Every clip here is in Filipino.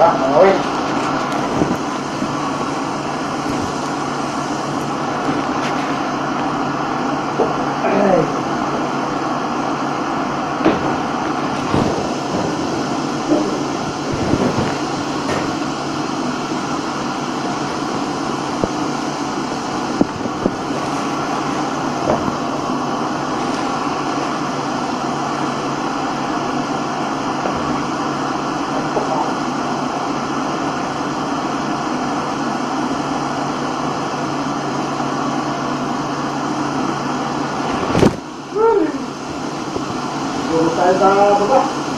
Mangawin. Tayo sa baba.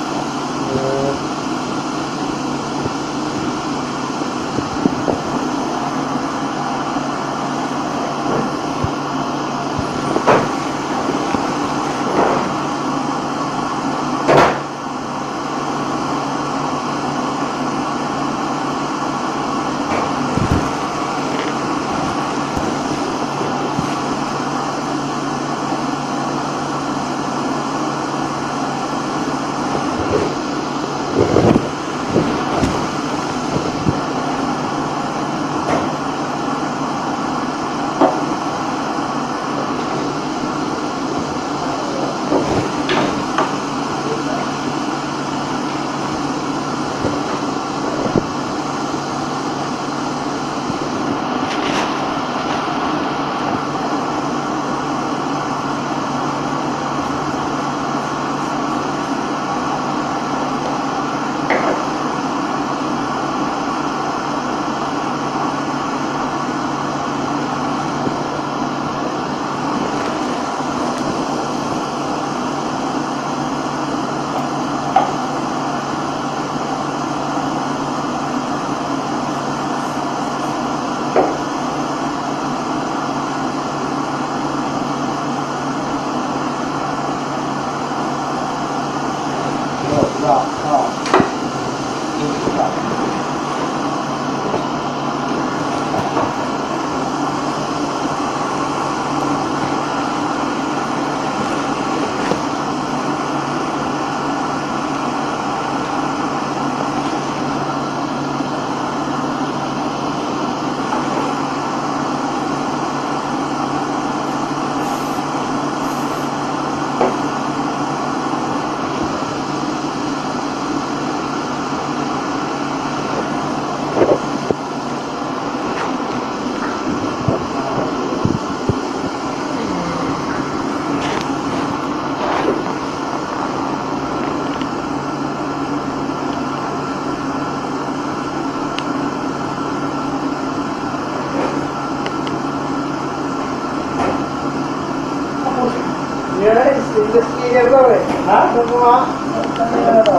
Investigator daw eh. Ha? Ano po nga? Ano yan ito?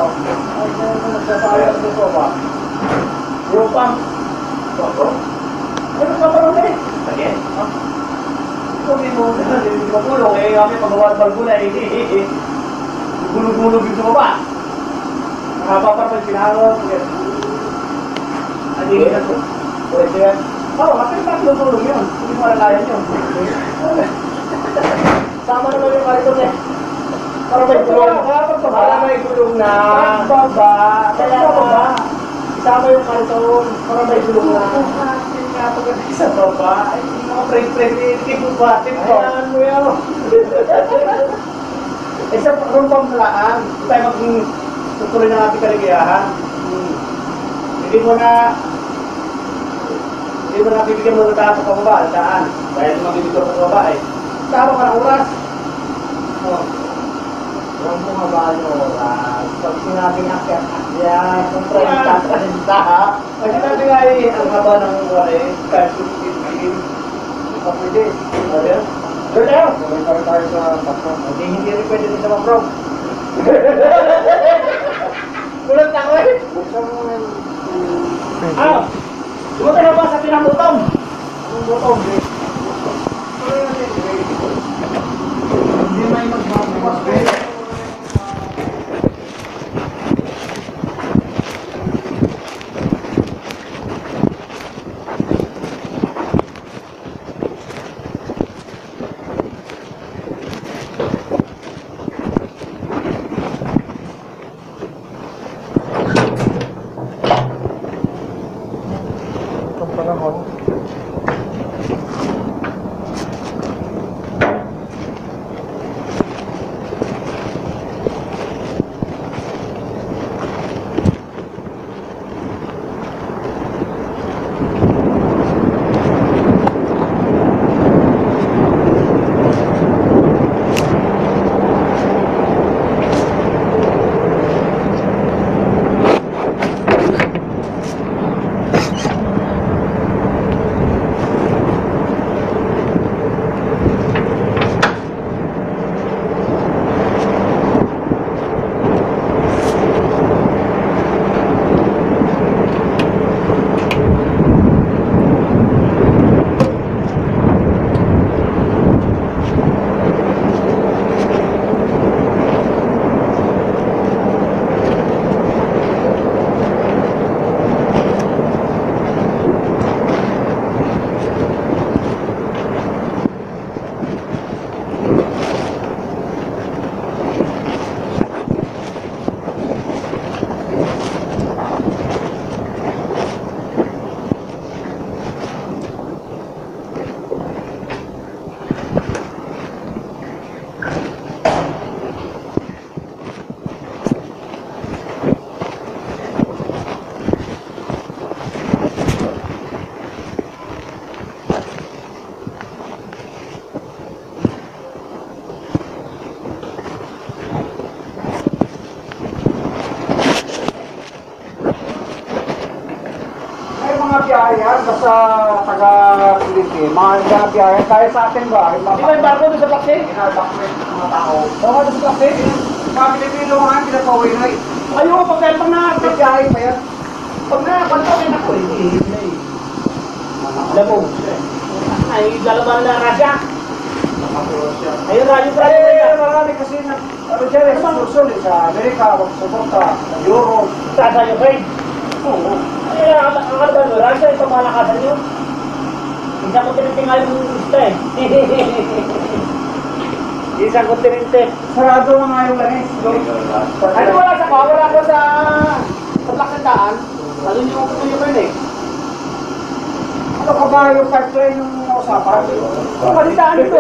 Ano nagsasayang dito ba? Yung pump. Ito? Ano ka pa rin eh? Sige. Ito hindi mo kulong eh. Kami pagawa ng balbo na eh. Gulog-gulog dito ba? Nakapapapag pinahalo. Ano yun ito? Pwede yan. Oo, kasi tatlo-tulong yun. Hindi mo alalayan yun. Sama naman yung kariton eh. Para may gulong. Para may gulong na. Pagbaba. Kaya na. Isama yung kariton. Para may gulong na. Kapag sa baba. Ay, mga friend-friend. Hindi ko batin ko. Ayan mo yan. Eh, sa rumpang malaan. Hindi tayo magtutuloy ng ating kaligayahan. Hindi mo na bibigyan mo ng taas sa pababa. Saan? Dahil mabibigyan sa baba eh. Tama ka ng oras. Huwag mo mabahal yung oras. Pag sinabing akyat-akyat, kung 30 ha? Pag sinabi nga eh, ang haba ng oras eh, kahit 15, pwede. Ano yun? Doon tayo! Kumay tayo sa background. Hindi rin pwede din sa background. Kulot na ko eh! Ano? Sumunta na ba sa pinakutong? Anong butong? Hindi may magbabawas eh. panahon. Biyahe basta taga-Pilipin, mga biyahe kaya sa atin ba? Di ba yung barko doon sa Plaksi? Ginabakmet mga tao. Oo, doon sa Plaksi? Mga Pilipino mga pinapawin na eh. Ayaw, pagkailang na biyahe pa yan. Pag na-kwento kayo na ko, hindi eh. Alam mo, ay dalaman na Rasya. Ayun, radyo pa rin. Ayun, marami kasi na, ano dyan eh, susunod sa Amerika, magsuporta, sa Europe. Sa Ukraine? Oo. Kaya ang kalban mo, Rasya, ito malakasan nyo. Isang kontinente nga yung gusto eh. Isang kontinente. Sarado na nga yung langis. Ano wala sa ka? Wala ko sa Plaksandaan. Ano yung kutuyo ko yun eh? Ano ka ba yung pipeline yung usapan? Palitaan ito.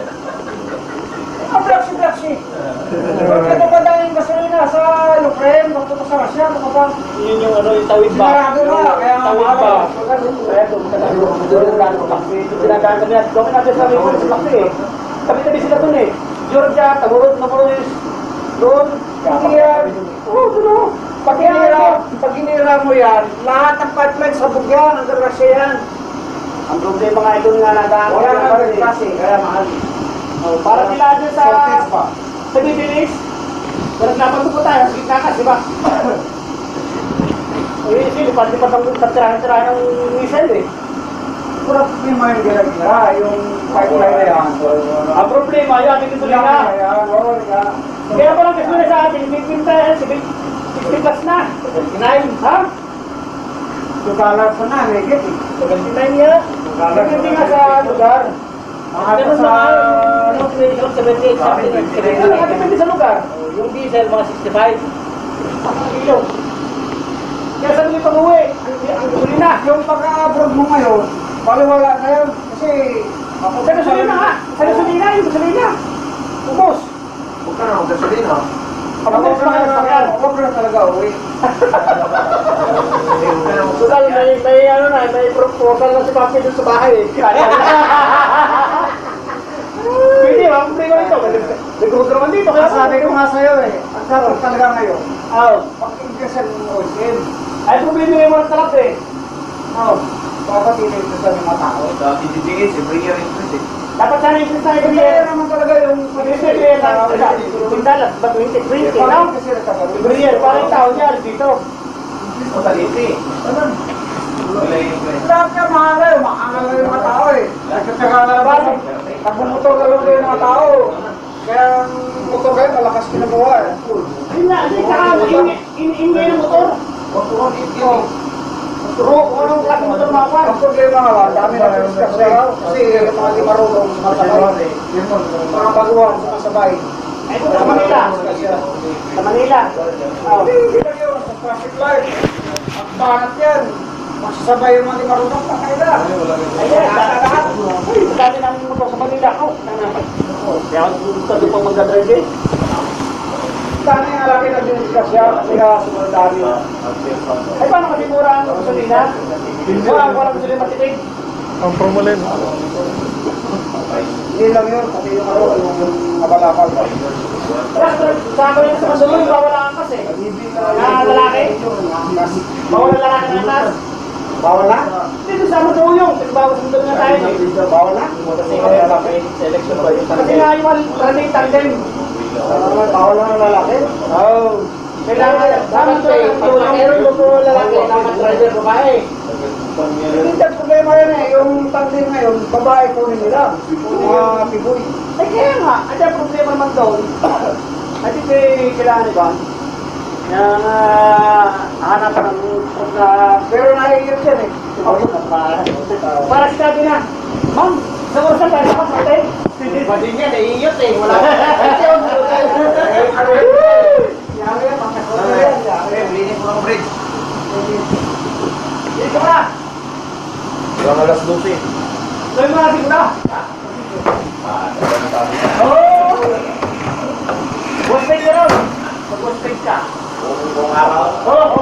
Plaksi. Ito ba dahil gasolina sa Ukraine? Bakit sa Russia? Ano ka ba? Yun yung ano, yung tawid ba? Sinarado na, kaya tawid ba? Kaya sinadaan kami at gawin natin sa Mayroon sa Plaksi eh. Tabi-tabi sila dun eh. Georgia, Tamurot, doon. Oo, doon o. Pag hinira mo yan, lahat ng pipeline sa bugyan, hanggang Russia yan. Ang problema nga ito nga nadaan. Kaya mahal. Oh, para sila dyan sa Bibilis, naglaban po tayo, sa gitna ka, di ba? Eh, silipan, di pa sa tirahan-tirahan ng missile eh. Pura problema yung ginagina, yung pipeline na yan. Ang problema, yung ating gasolina. Kaya parang gasolina sa atin, 15 plus na. 79, ha? Yung kalat sa na, negate eh. 79 yan. Hindi nga sa lugar. Ganun sa operation 78 something. Depende sa lugar. Yung diesel mga 65. Kilo. Kaya sabi niyo pag-uwi, ang gasolina. Yung pagka-abroad mo ngayon, baliwala na yun. Kasi sa gasolina nga. Sa gasolina, yung gasolina. Ubos. Huwag ka na ang gasolina. Huwag na talaga uwi. Total, may proposal na si Papi doon sa bahay eh. Pwede ba? Pwede ko nito. Nag-road naman dito. Kaya sabi ko nga sa'yo eh. Ang sarap talaga ngayon. Oo. Pag-ingkasan mo oil. Ay, problema yung mga talap eh. Oo. Bakit ini-ingkasan yung mga tao? Dati titigil, siyempre yung increase eh. Dapat sana increase tayo. Kaya naman talaga yung pag-ingkasan $15 ba 20? 20, no? Gabriel, parang tao niya dito. Increase mo taliti. Ano? Lahat niya mahal eh. Mahal na yung mga tao eh. Nagkatsaga na ba? Nagbumotor na lang yung mga tao. Kaya ang motor kayo, malakas kinagawa eh. Yun na, hindi ka ingay ng motor. Motor, anong klase motor mga? Ang problema nga, dami na discuss na. Kasi mga di marunong masabay. Mga baguhan, sumasabay. Ay, ito sa Manila. Sa Manila. Hindi lang yun, sa traffic light. Ang banat yan. Magsasabay yung mga marunong pa kayo na. Ayan, lahat. Dami namin motor sa Manila. Kaya ako doon pang mag-drive eh. Dami nga laki na din siya sumunod dami. Ay, paano kasi mura ang gasolina? Walang gasolina matitig. Ang promulin. Hindi lang yun, pati yung nabalakal. Sa akin yung sa kasunod, bawal ang angkas eh. Lalaki? Bawal ang lalaki ng angkas? Bawal na? Dito sa mo yung bawal sundal na tayo. Bawal na? Kasi nga yung running tandem. Bawal na ng lalaki? Oo. Kailangan, dapat meron luto lalaki, dapat driver babae. Hindi ang problema yun eh, yung tandem ngayon, babae po nila, mga piboy. Ay kaya nga, at ang problema naman doon, at ito kailangan ba? Yung hanapan ng pero nahihirap yan eh. Para sinabi na, ma'am, sa oras tayo sa kasate. Ba din yan, nahihirap eh, wala. Yari yan, makasama yan. Linis mo ng bridge. Dito ka! Yung alas 12. Ito yung mga sigura. Oo! Buspage ka ron. Mag-buspage ka. Buong araw. Oo!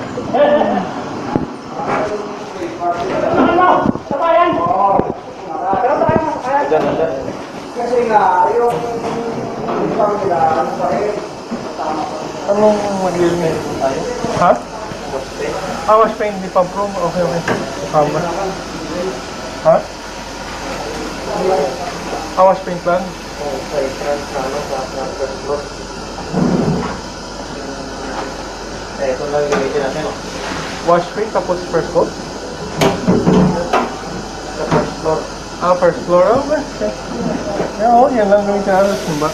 Ano mo? Sabayan? Oo. Pero tayo mo, sabayan. Kasi nga, yung ibang nila, ano pa rin? Anong mag-ilmit tayo? Ha? Wash paint, di pumproom. Okay. Tama. Ha? Wash paint lang? Ito lang yung gamitin natin. Wash paint tapos first coat? Sa first floor. First floor. Okay. Oo, yan lang gamitin natin. Simba.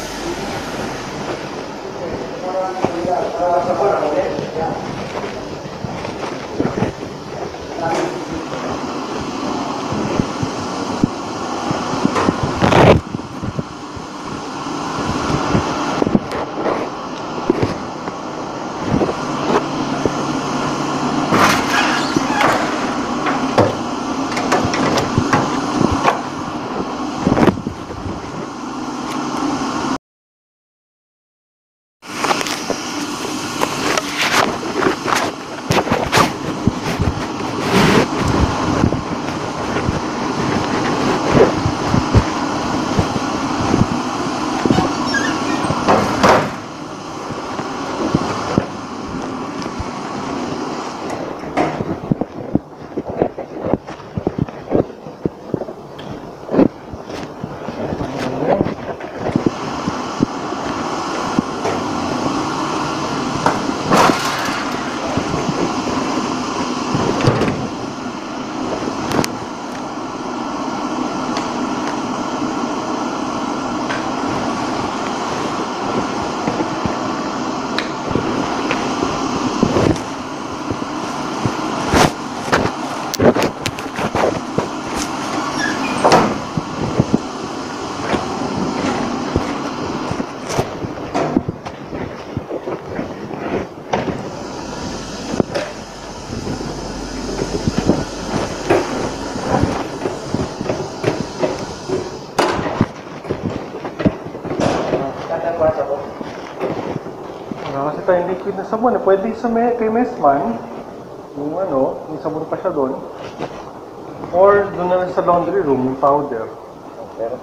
Kasi tayong liquid na sabon. Pwede sa kay Messman, yung yung sabon pa siya doon. Or doon na lang sa laundry room, yung powder. Pero?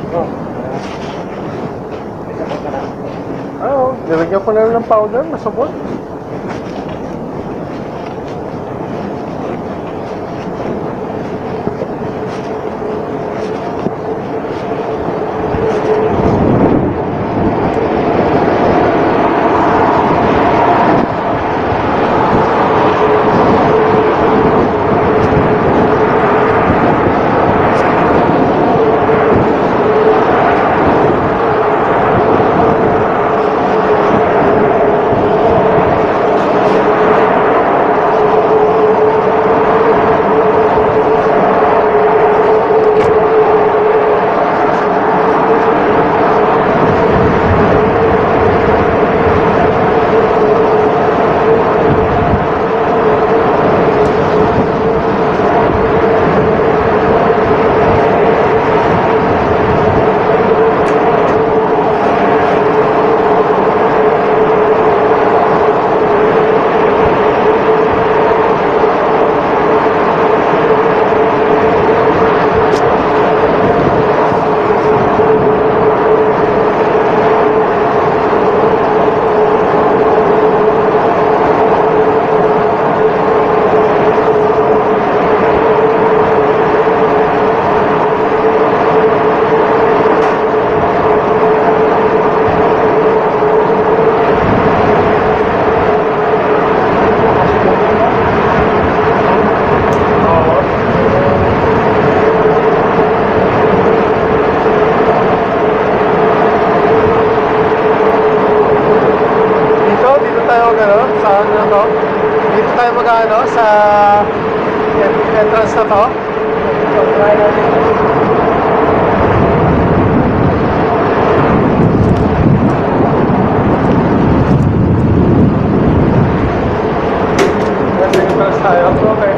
Oh. May sabon ka na. Oo, nilagyan ko na lang ng powder, masabot. Sa entrance na to. So, try natin. Entrance tayo. Okay.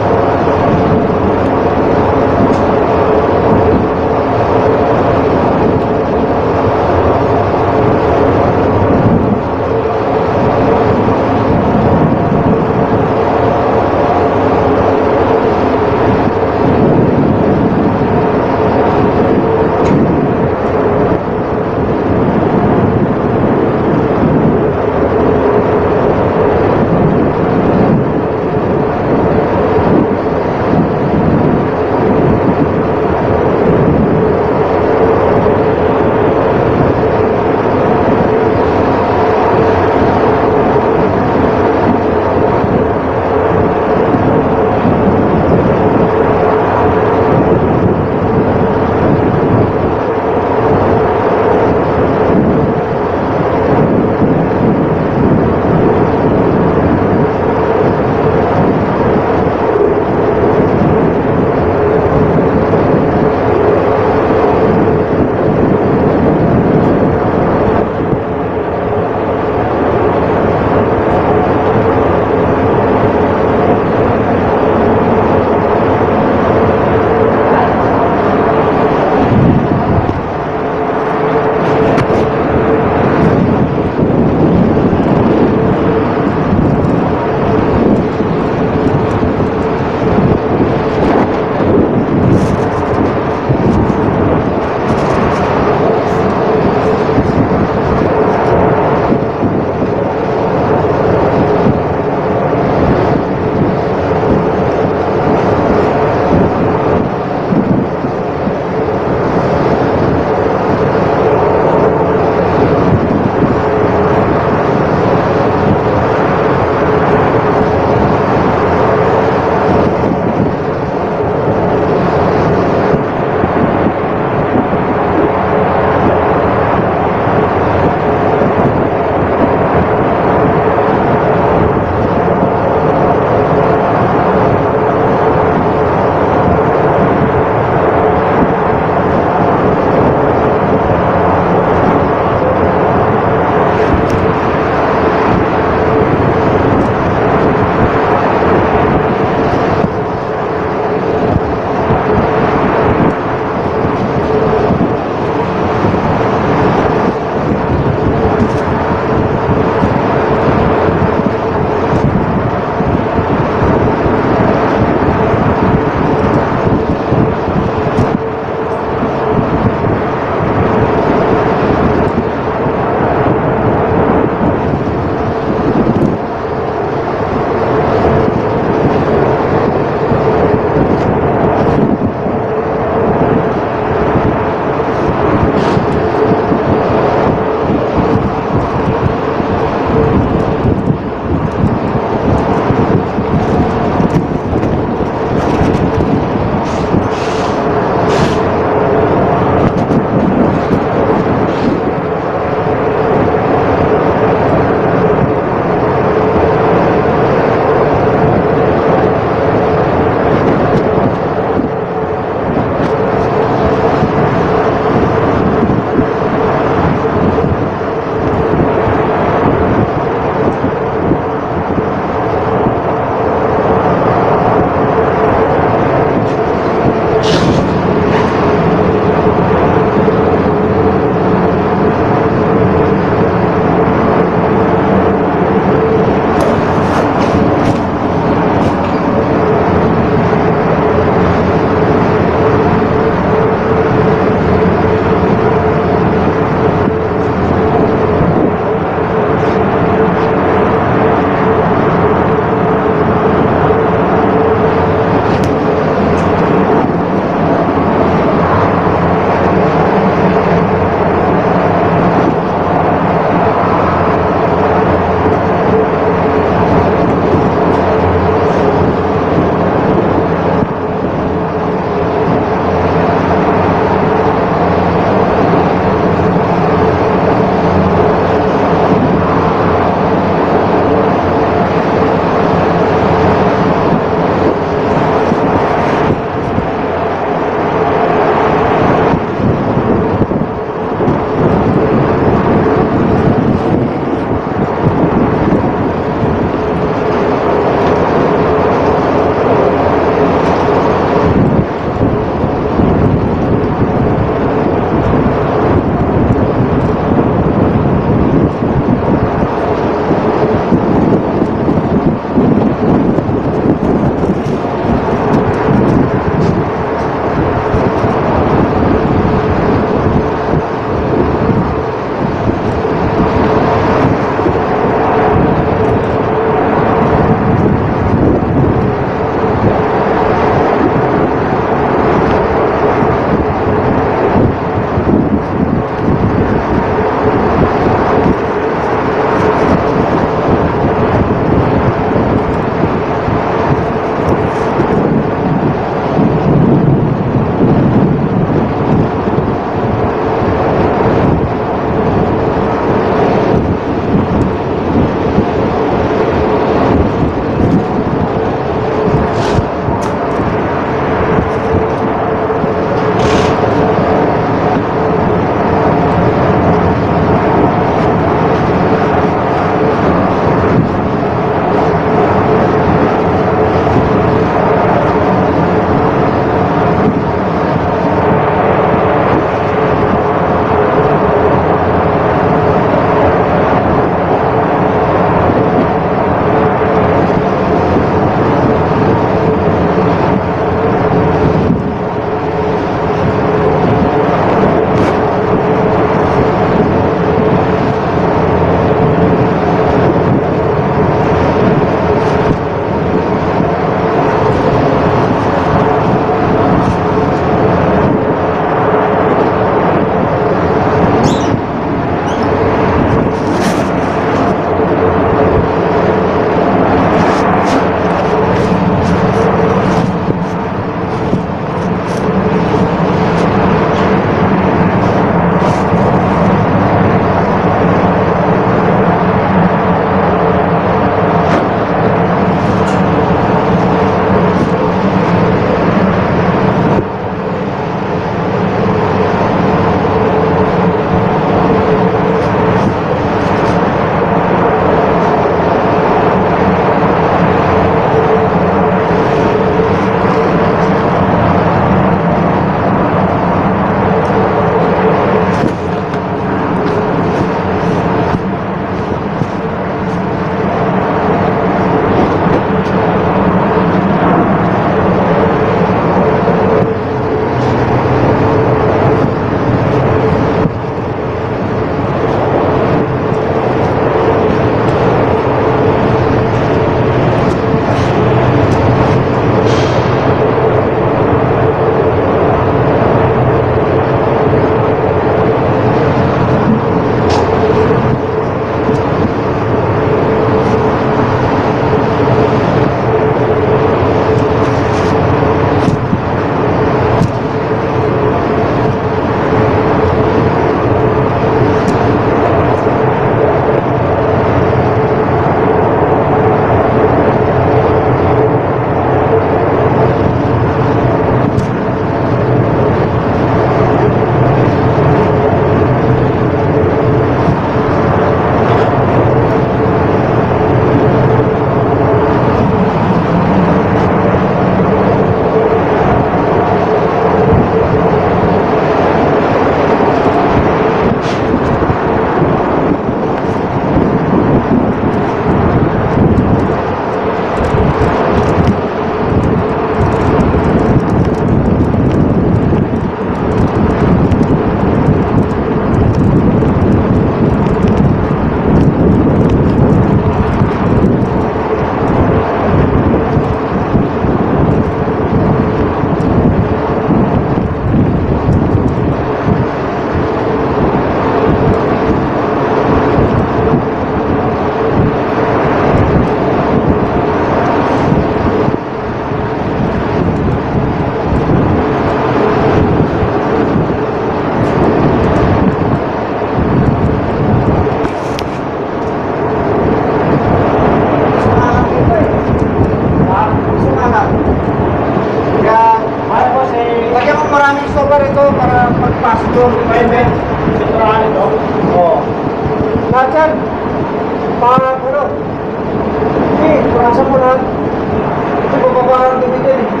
maraming solar ito para pagpasok doon. Pwede. Sintrahan ito. Oo. Lahat yan. Para, ano? Hindi, purasan mo lahat. Ito, bababa ang tubig yan eh.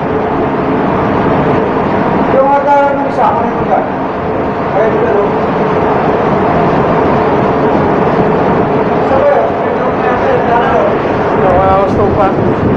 Yung hagaran ng isa, ano ito ka? Kaya ito no? Sabi, Nakakawas to pa.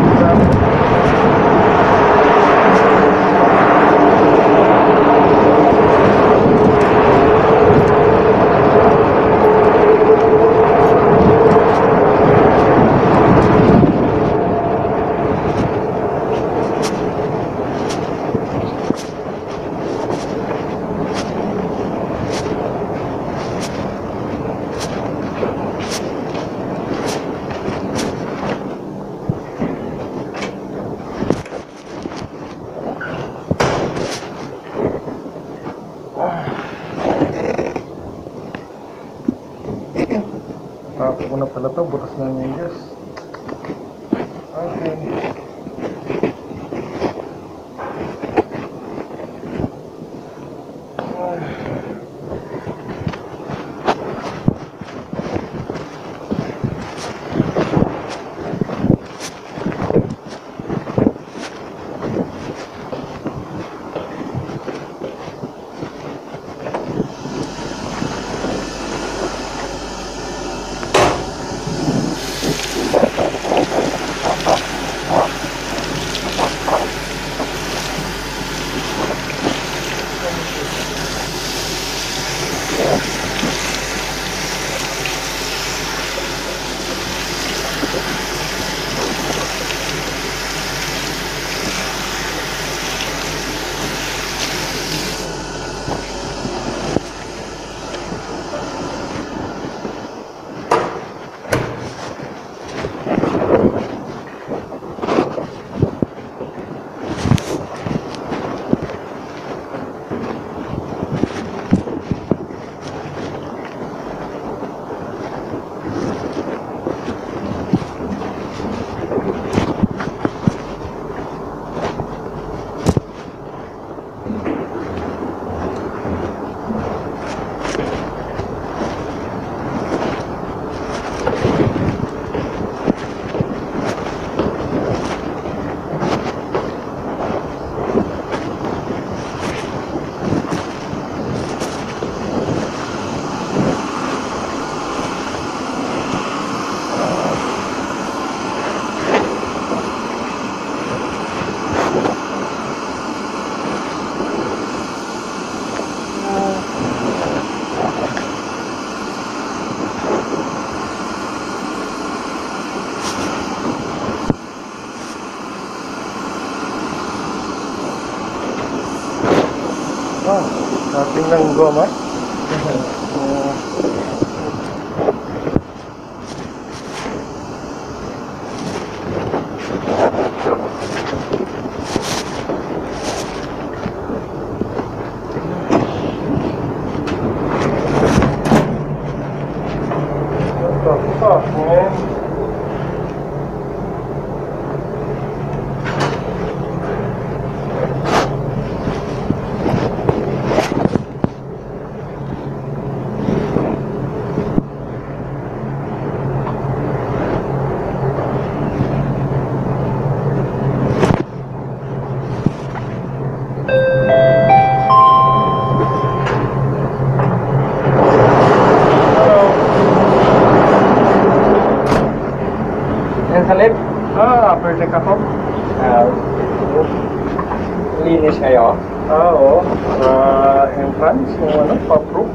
Ako na pala to, butas na yung gas. Okay. Ating ng goma. Halip? Upper deck ako. Linis kayo? Oo. Sa entrance, yung pumproom.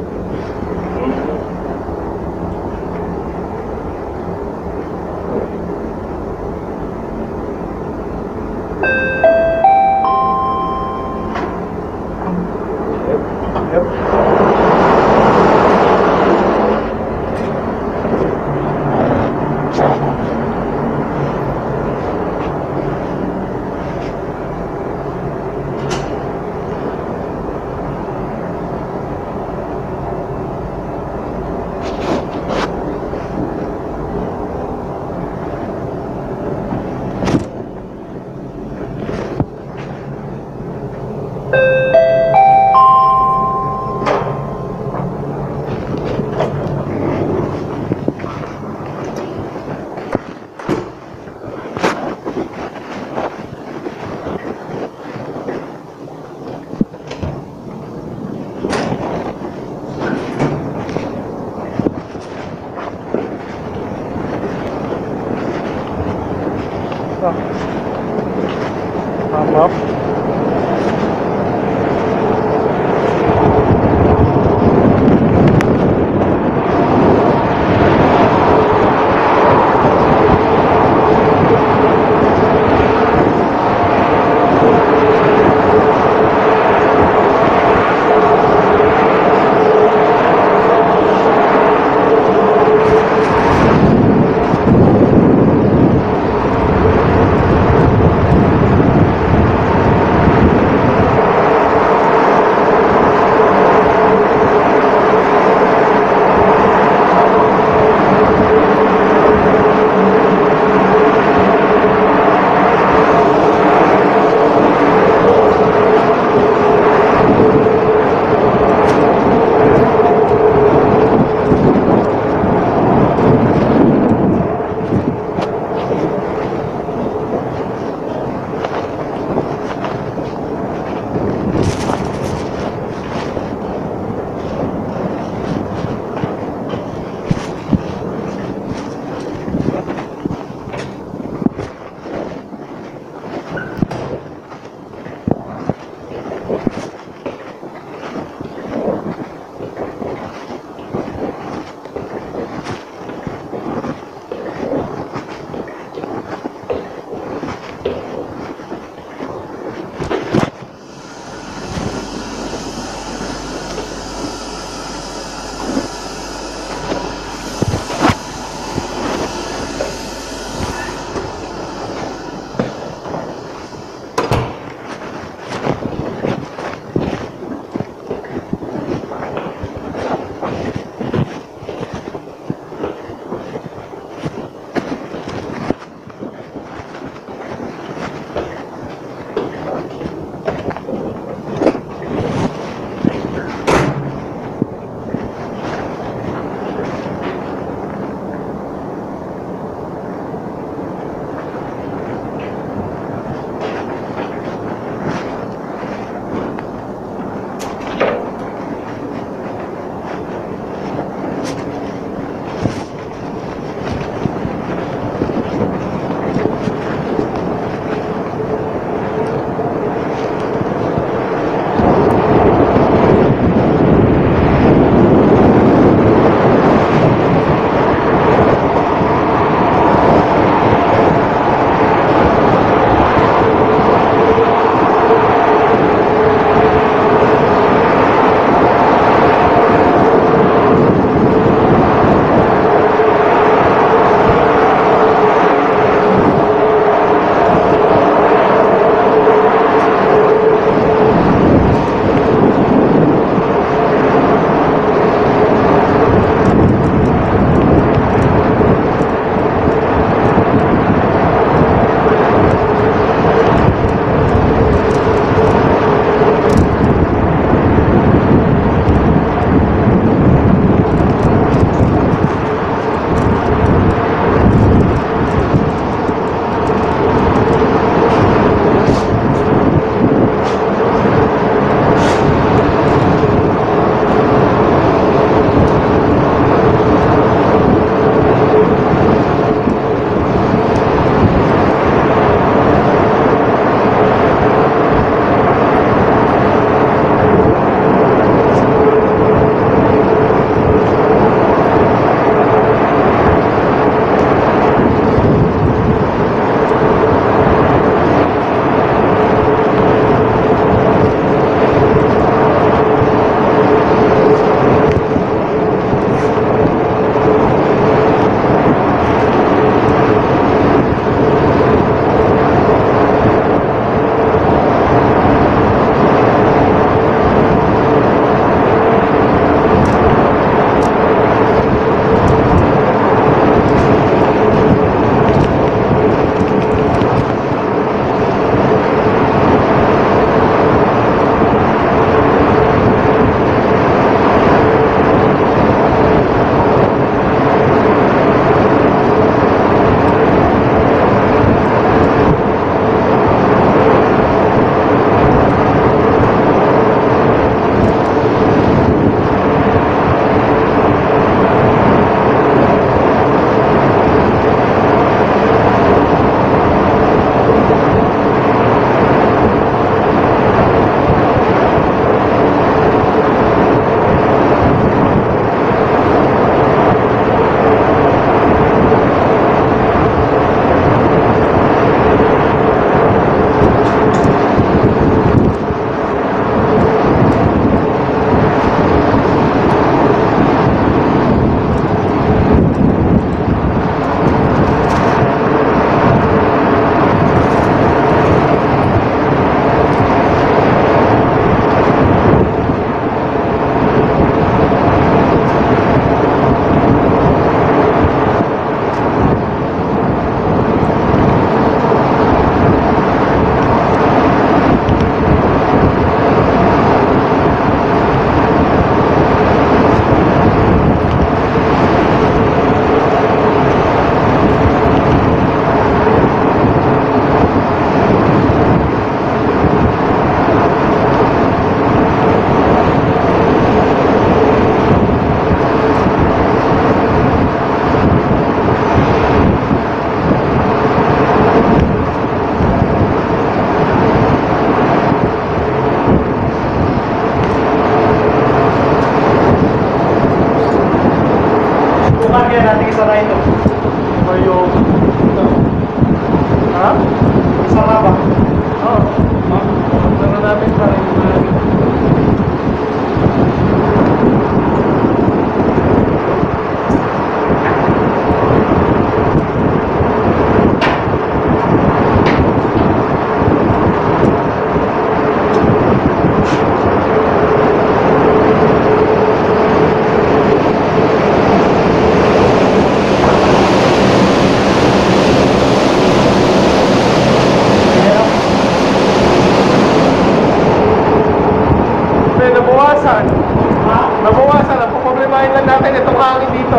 mamaya natin isa na ito. Or yung... Ha? Isa na ba? Oo. Sana namin para yung nabawasan. Nabawasan. Ang problemahin lang natin itong hangin dito.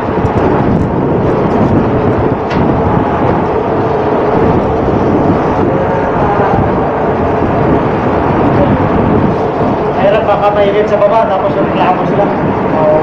Mahirap kakapahigit sa baba tapos yung reklamo sila. Oo.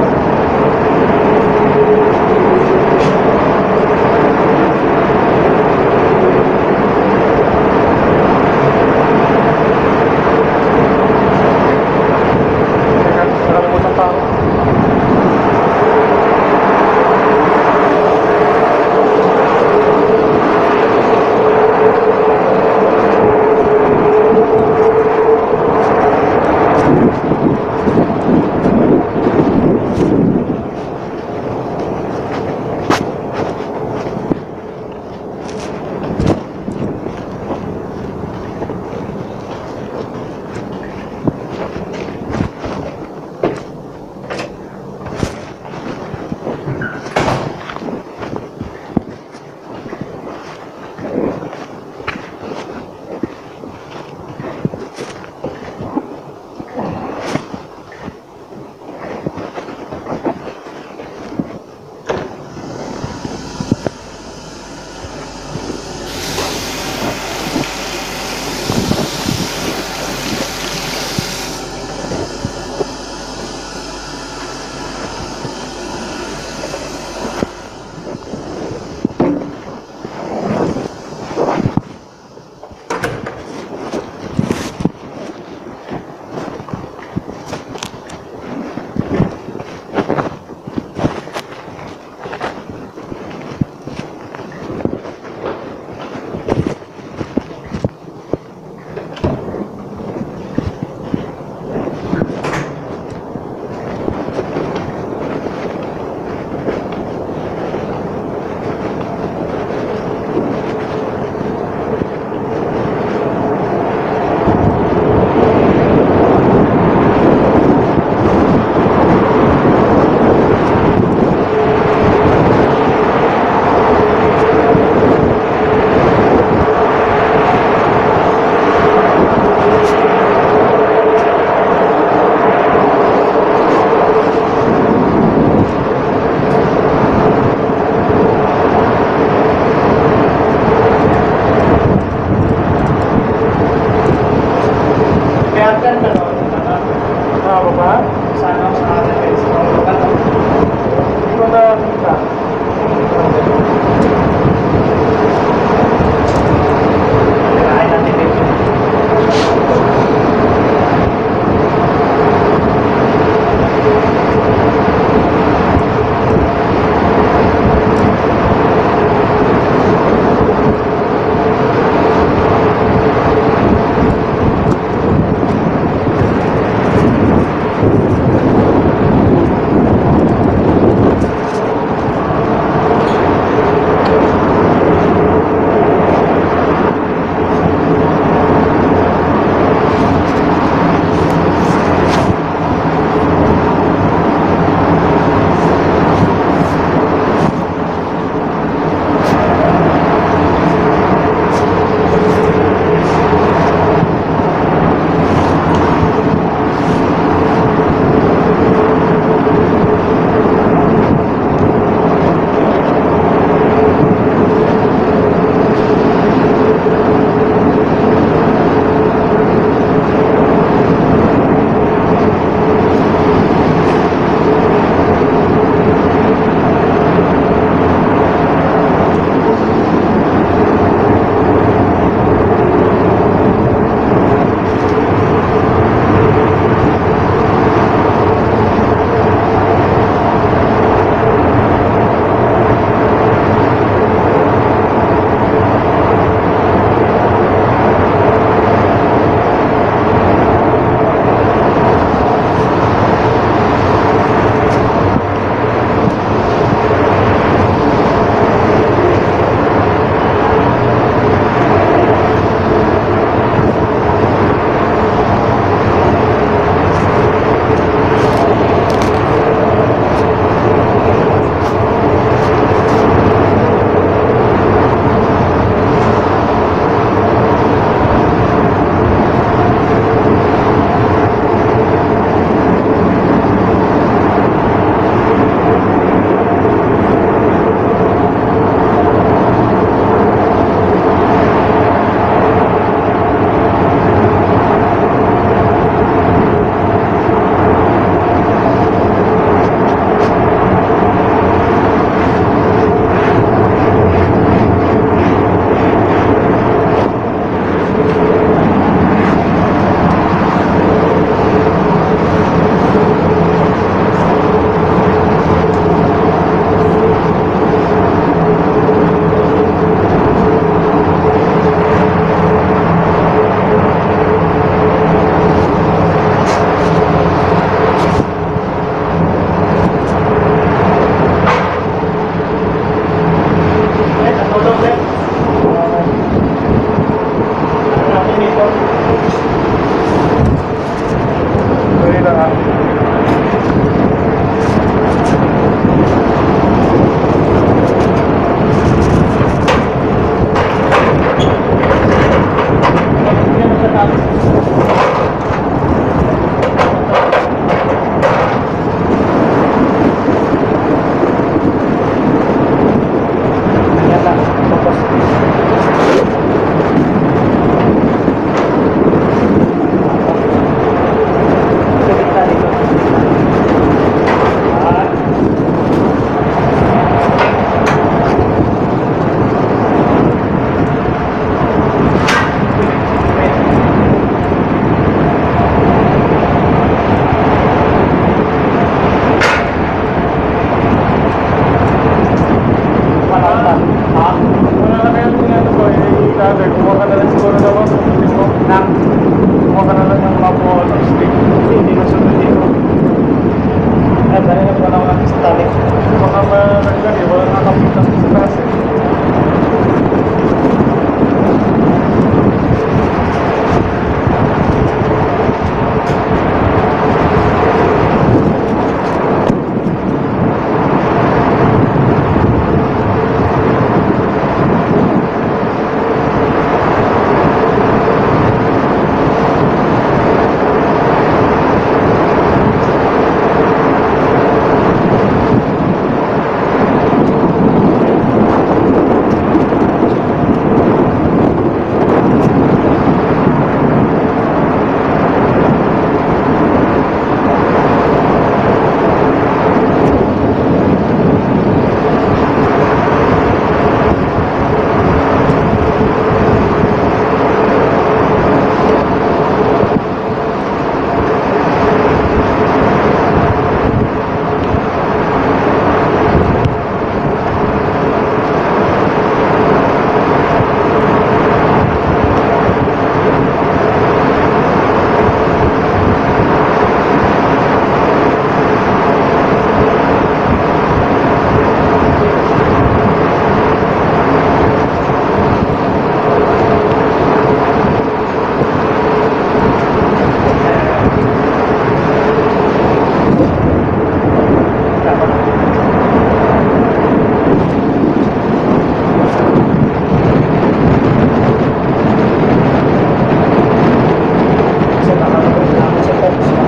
Sa box na.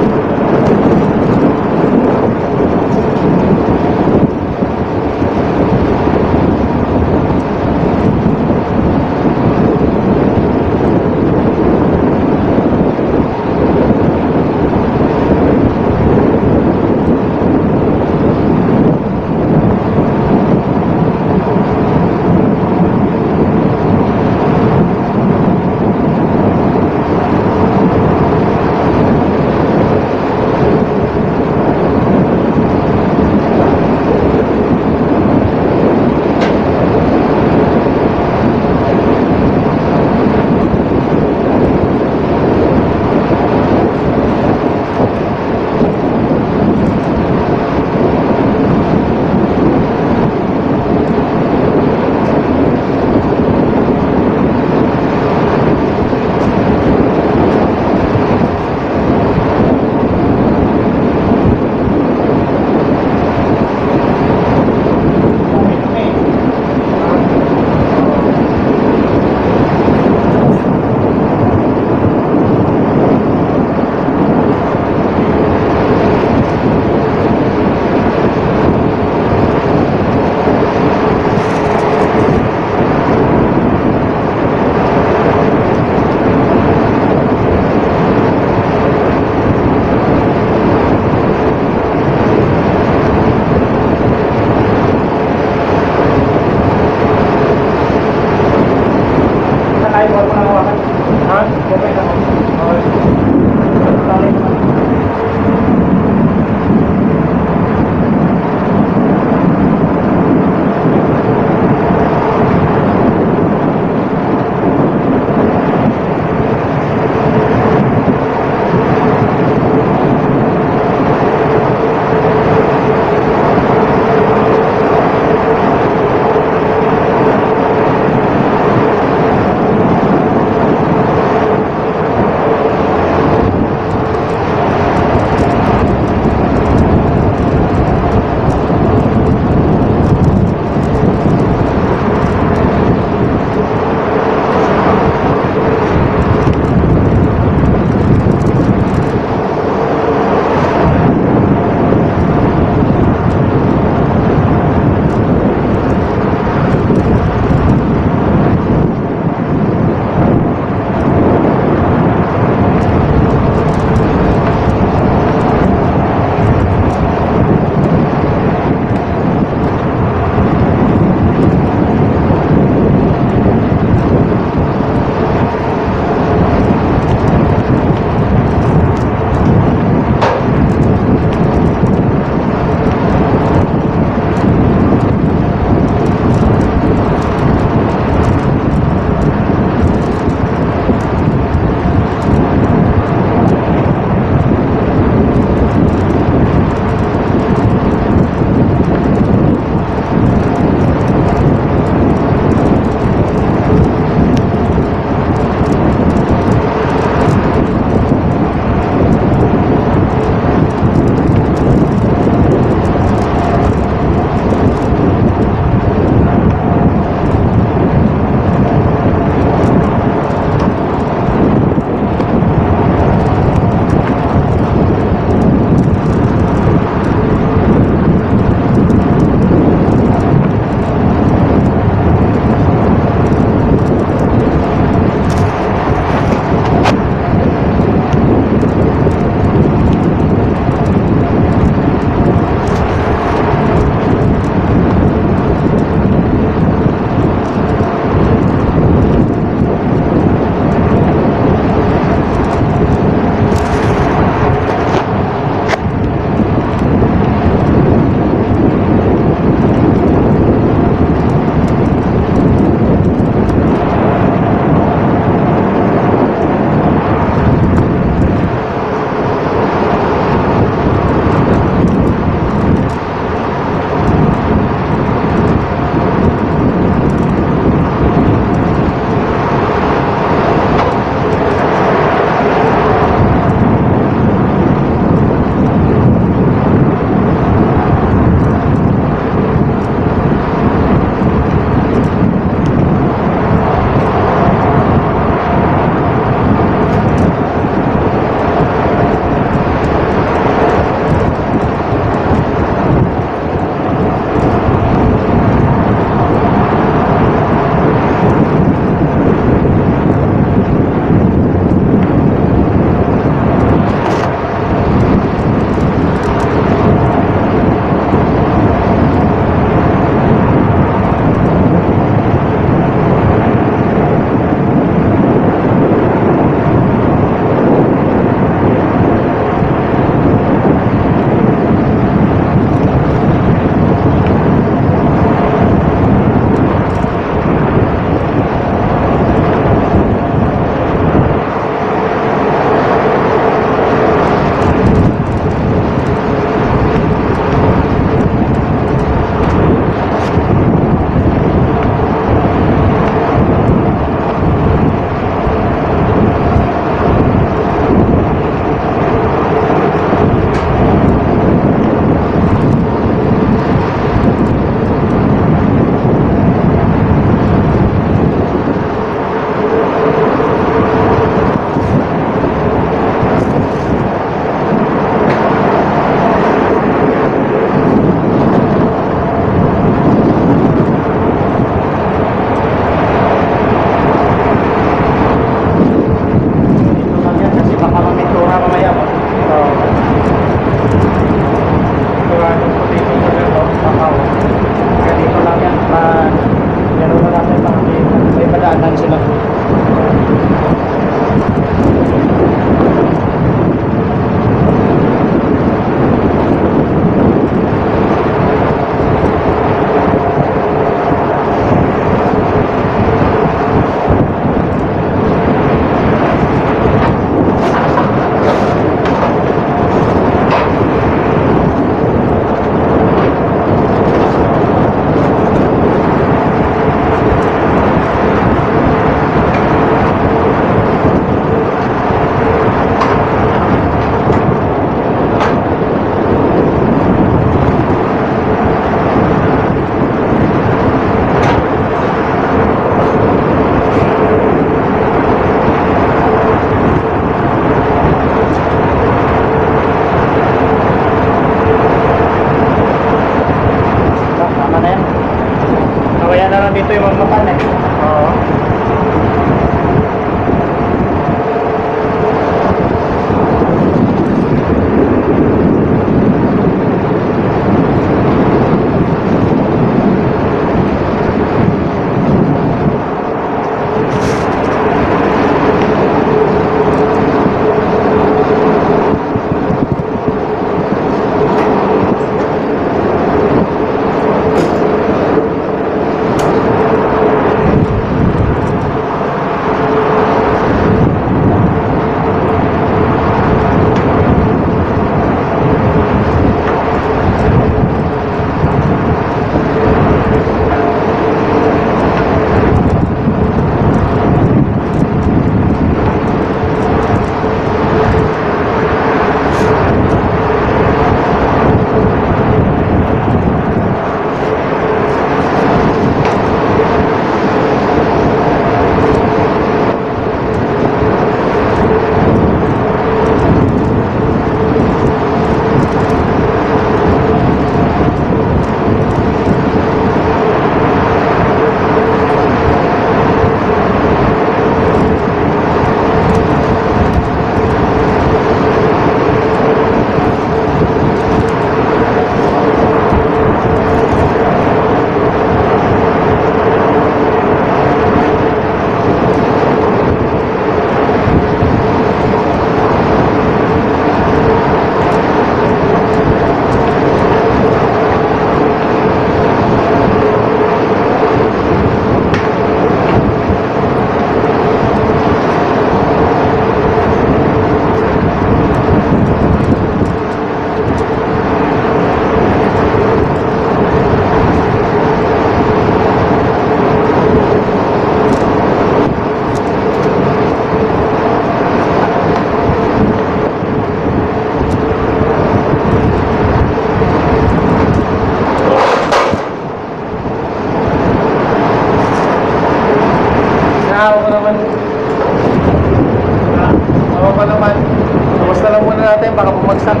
natin, baka bumagsak.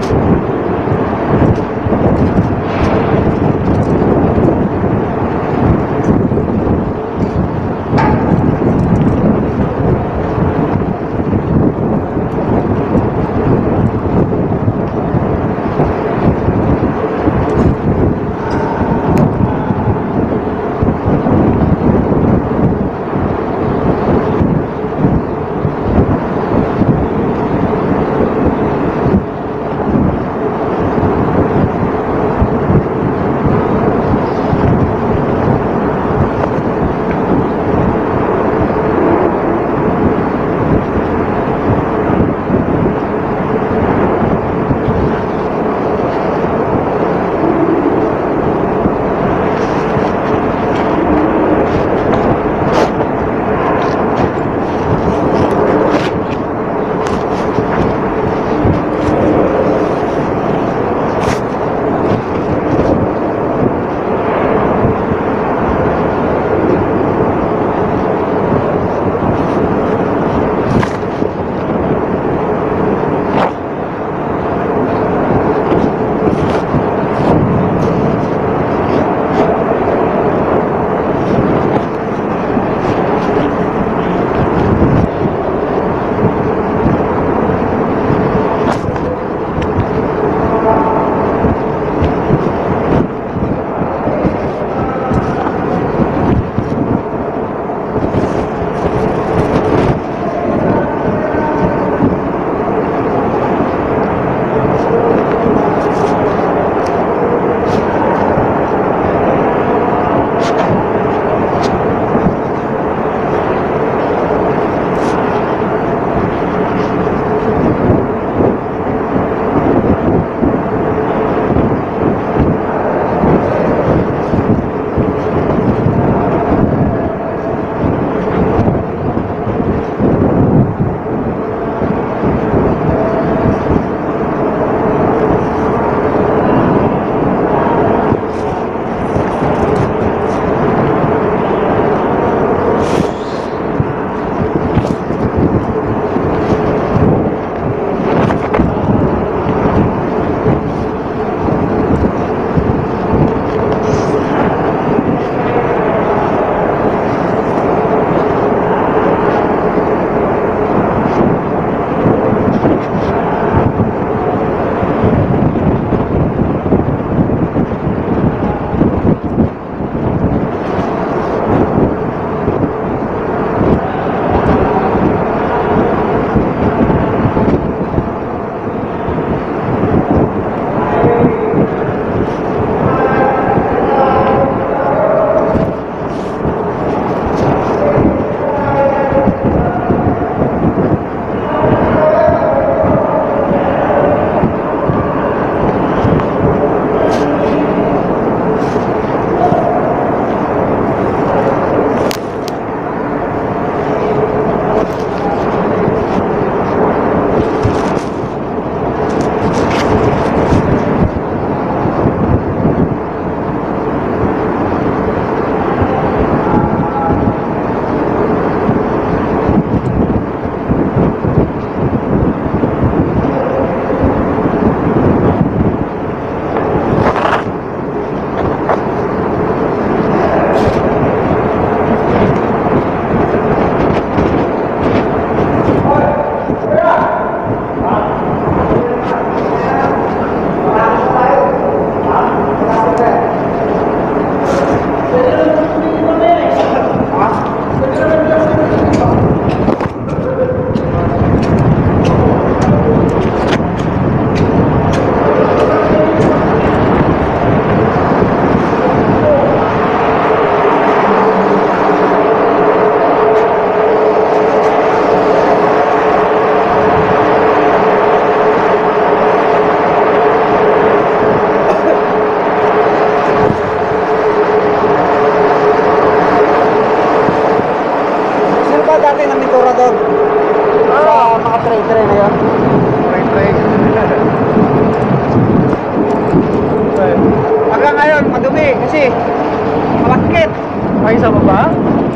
kasi malakit. Ay, sa baba?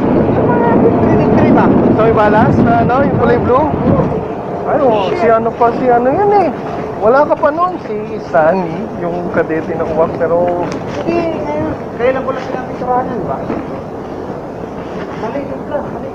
Tree ba? Sa may balas na ano, yung kulay blue? Ay, oh, si ano pa, si ano yan eh. Wala ka pa noon si Sunny, yung kadete na uwak, pero Hindi, ngayon. Kaya lang ko lang pinapicturean, di ba? Mali, yun lang, mali.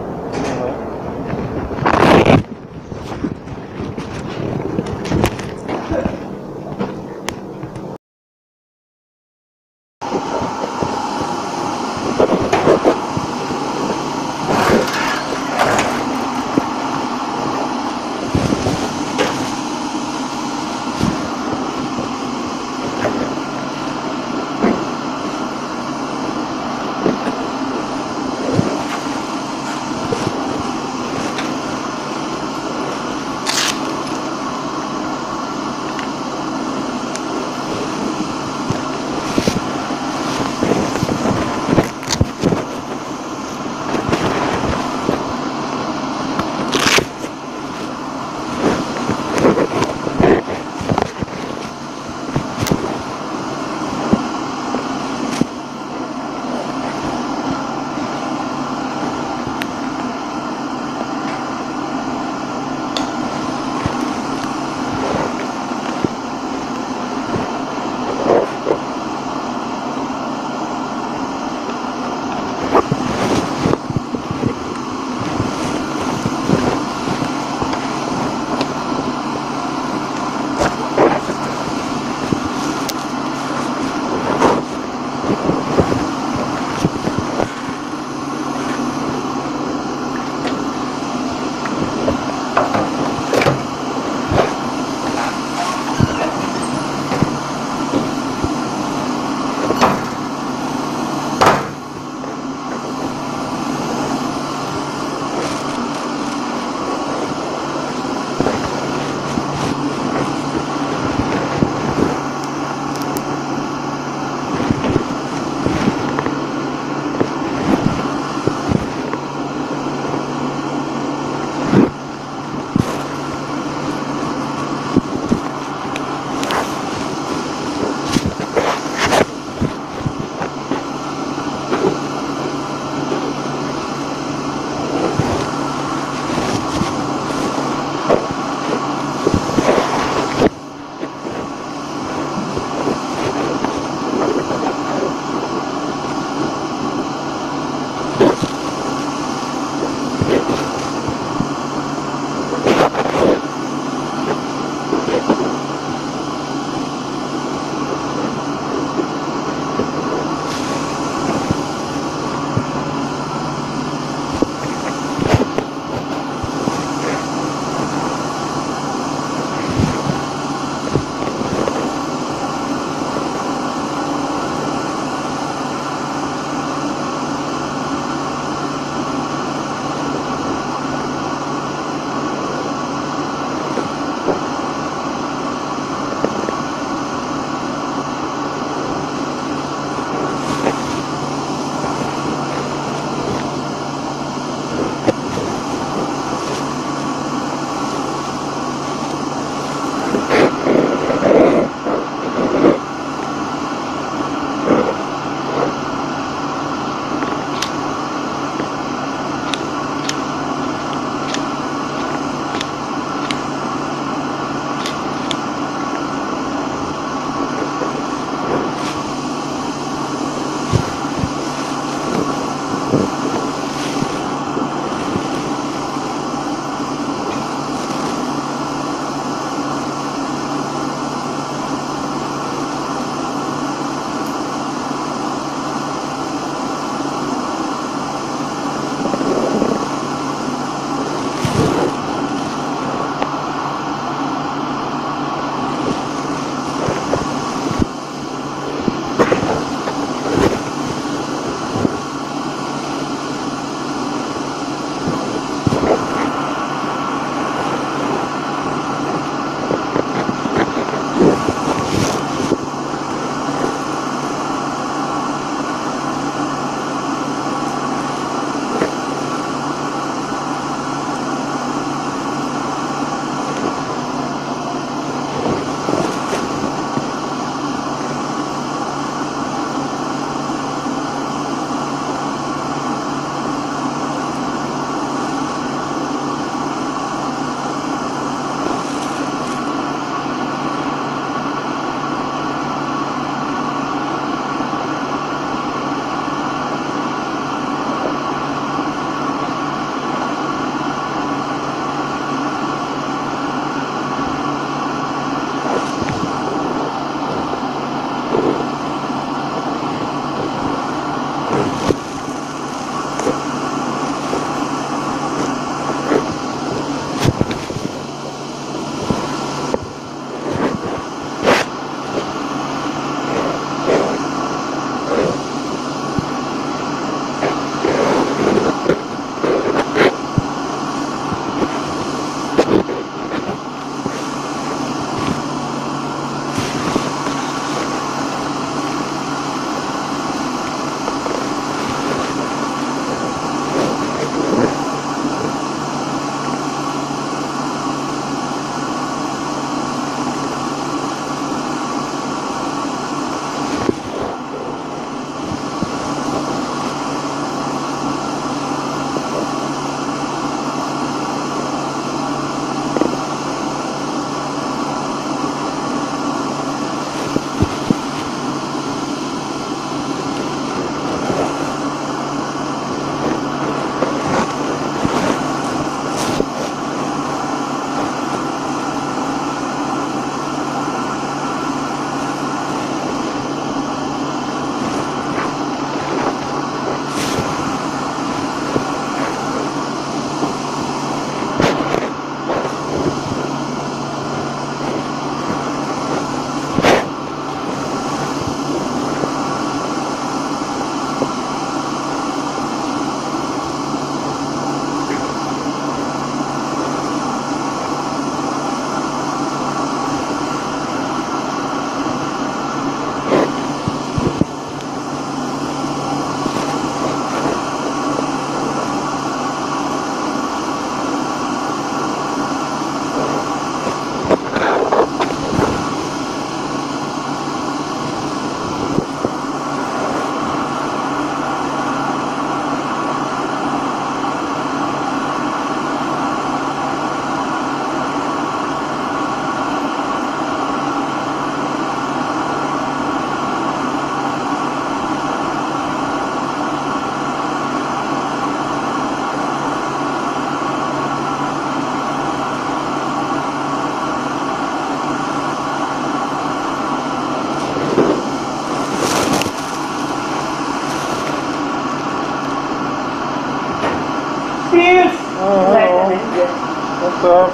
up?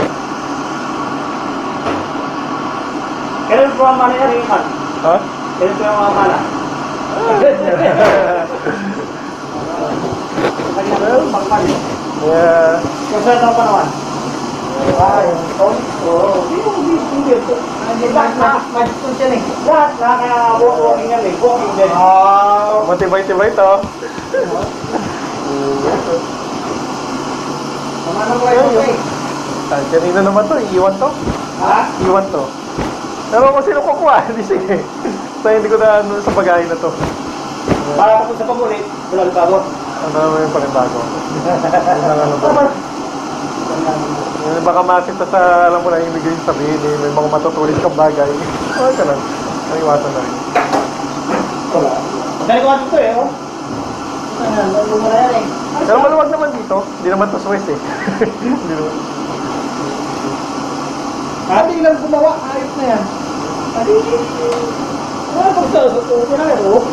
Kailan po ang mana yan, Iman? Ha? Kailan po ang mana? Yeah. Kung saan ako pa naman? Ay, oo. Hindi. Mag-school siya eh. Lahat, nakaka-walking yan eh. Walking din. Matibay-tibay to. Ano po ito eh? Kanina naman to, iiwan to. Ha? Iwan to. Pero kung sino kukuha, hindi sige. So hindi ko na ano sa bagay na to. Para kapag sa pamulit, bulag bago. Ano naman yung panibago? Ano ba? Baka makita sa, alam mo na, ibig yung sabihin eh, may mga matutulis kang bagay. Ay, ganun. Ay, iwasan na rin. Wala. Dahil ko ito eh, oh. Lumura yan eh. Pero maluwag naman dito. Hindi naman to Swiss eh. Hindi naman. Hindi lang gumawa, ayos na yan. Pagkasutuko na yan, oh.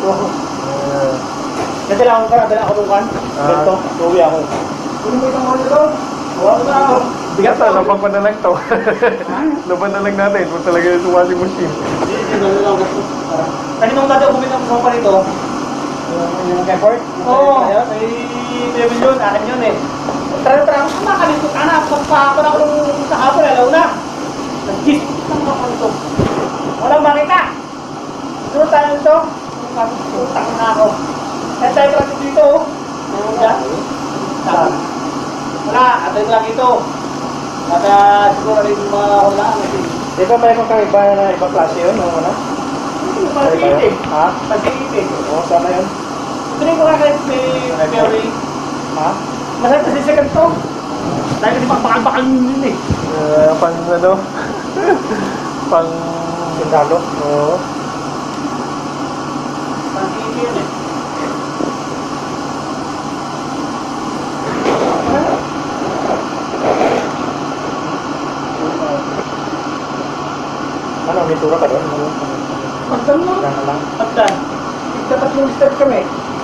Nadala ako nung kan. Ganito, tuwi ako. Ano mo itong ano to? Wala na ako. Bigat na, labang pa na lang to. Laban na lang natin kung talaga yung washing machine. Kaninong dati bumili ng sopa nito? Yung effort? Oo. Ay, 11 yun, akin yun eh. Tara, kumakalit ko. Anak, pagpapon ako nung sa hapon, alaw na. Nag-gis. Saan ako nito? Walang makita. Sunod tayo nito. Utang na ako. Kaya tayo traffic dito, oh. Wala, atay lang ito. At siguro rin yung mga hulaan. Di ba may kakaiba na ibang klase yun? Ano? Pag-iipig. Ha? Pag-iipig. Oo, sana yun. Ito rin ko kakait may theory. Ha? Masarap kasi sa ganito. Dahil kasi bakal-bakal yun eh. Pang ano? Pang... Sundalo? Oo. Pag-iipig yun eh. Ano, may tura ka doon? Pagdan mo? Pagdan. Dapat yung step kami.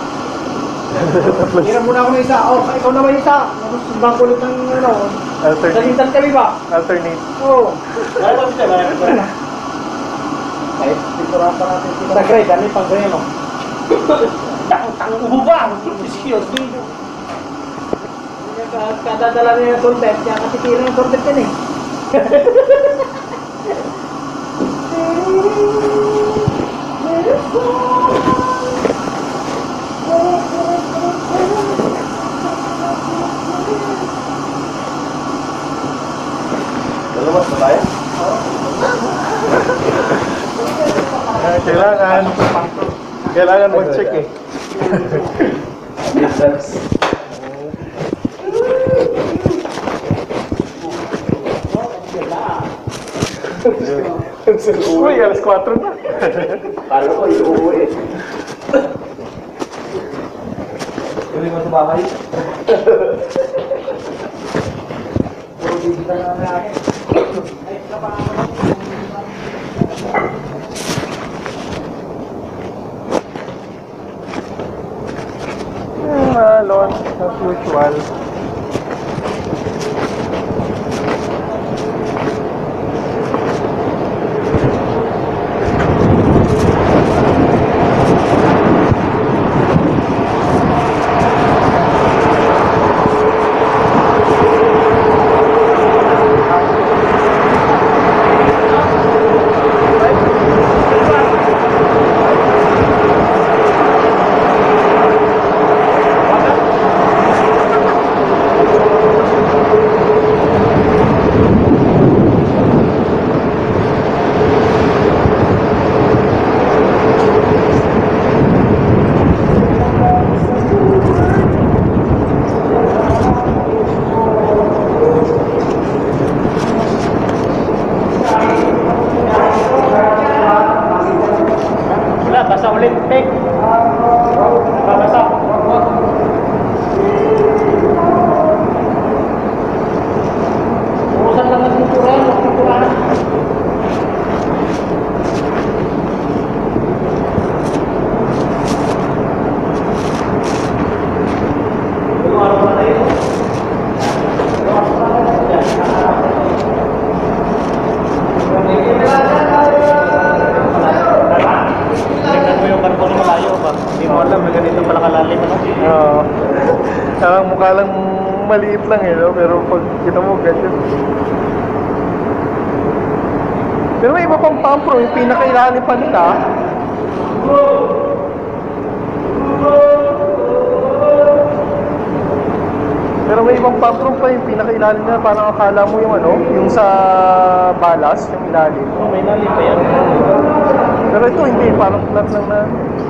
Hiram muna ako ng isa. Oh, ikaw naman isa. Bang kulit ng ano. Dalintan kami ba? Alternate. Oo. Wala ba siya? Wala. Ay, tura pa natin. Sa grade, dami pang grade mo. Tang uba. Excuse me. Kadadala niya yung content. Kaya katitira yung content yan eh. Dalawas na tayo? Kailangan mag-check eh. Uy, alas 4 na. Kala ko, iuwi eh. Uwi mo sa bahay? Puro digital na namin. Ay, kapag Launch as usual. maliit lang eh, no? Pero pag kita mo ganyan. Pero may iba pang pumproom, yung pinakailalim pa nila. Pero may ibang pumproom pa yung pinakailalim na parang akala mo yung ano, yung sa balas, yung ilalim. May ilalim pa yan. Pero ito hindi, parang flat lang na.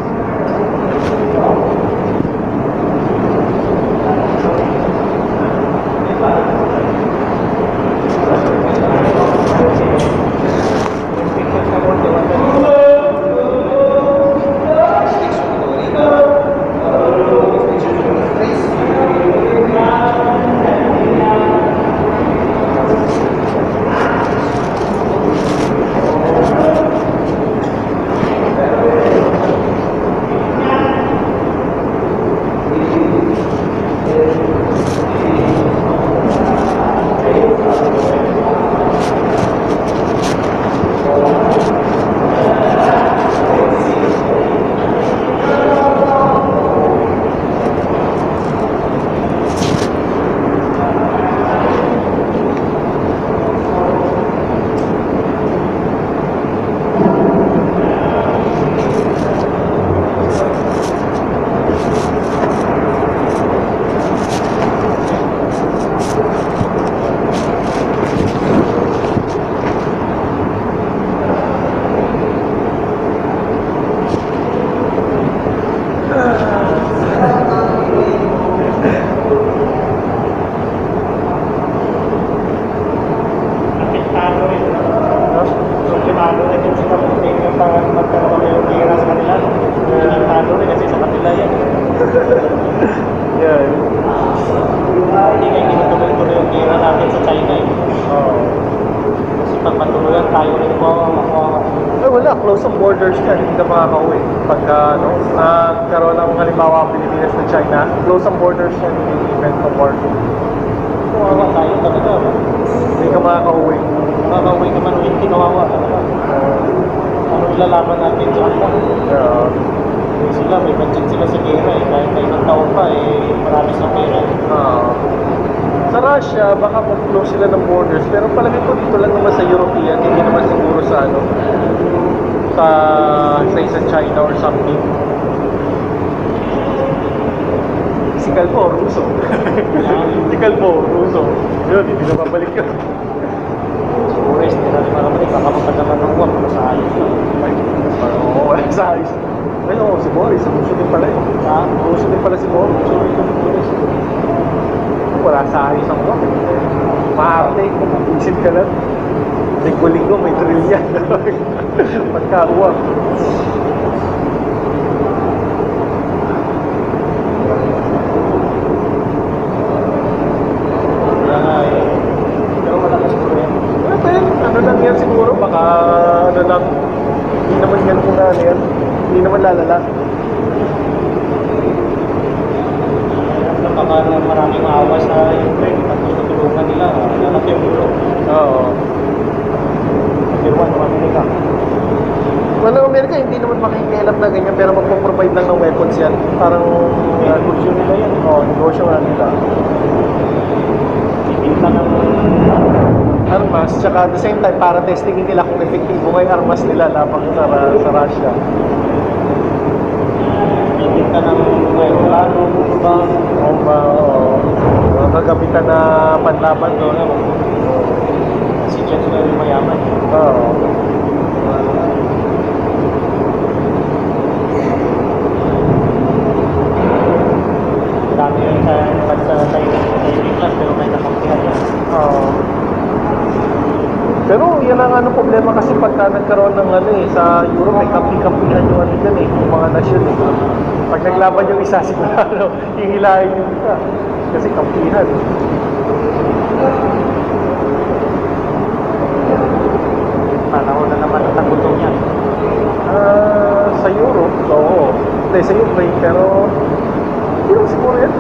Yan. Hindi kayo ginutuloy-tuloy yung gira natin sa China eh. Kasi pag matuluyan tayo rin po Ay wala, close ang borders ka, hindi ka makakauwi. Pagka ano, karoon ng halimbawa Pilipinas na China, close ang borders yan, hindi event ng war. kawawa tayo talaga. Hindi ka makakauwi. Makakauwi ka man o hindi, kawawa talaga. Ano ilalaban natin sa kanila? Sila, may budget sila sa gera eh. Kahit may ibang taon pa eh, marami sa pera. Sa Russia, baka mag-close sila ng borders, pero palagi ko dito lang naman sa European, hindi naman siguro sa ano, sa China or something. Si Kalbo, Ruso. Si Kalbo, Ruso. Yun, hindi na babalik yun. Siguro is, hindi natin makabalik. Baka magkagaman ng uwag, sa ayos lang. Oo, wala sa ayos. Ay, oo, si Boris, Ruso din pala yun. Ruso din pala si Boris. Wala sa ayos ang uwag. Maarte, isip ka lang. Linggo-linggo, may trillion. Pagka-uwag. Pero malakas po yan. Ano lang yan siguro, baka ano lang, hindi naman ganun kung ano yan, hindi naman lalala. Baka maraming maawa sa Ukraine, pag tutulungan nila, lalaki yung ulo. Oo. Pag-iwan ng Amerika. Walang Amerika, hindi naman makikialam na ganyan, pero magpo-provide lang ng weapons yan. Parang negosyo nila yan. Oo, negosyo nga nila. Ibinta ng Armas, tsaka at the same time, para testingin nila kung efektibo nga yung armas nila labang sa Russia. ibinta ng aeroplano, Bomba, gagamitan na panlaban doon. si Jet sila yung mayaman. Oo. Dami yun sa bansa sa England, pero may nakampihan yan. Oo. Pero yan ang ano problema kasi pagka nagkaroon ng ano eh, sa Europe may kampi-kampihan yung ano dyan eh, yung mga nasyon eh. Pag naglaban yung isa, sigurado, hihilahin yung isa. Kasi kampihan. Panahon na naman ang tagutong yan. Sa Europe, oo. Hindi, sa Ukraine, pero hindi naman siguro yan.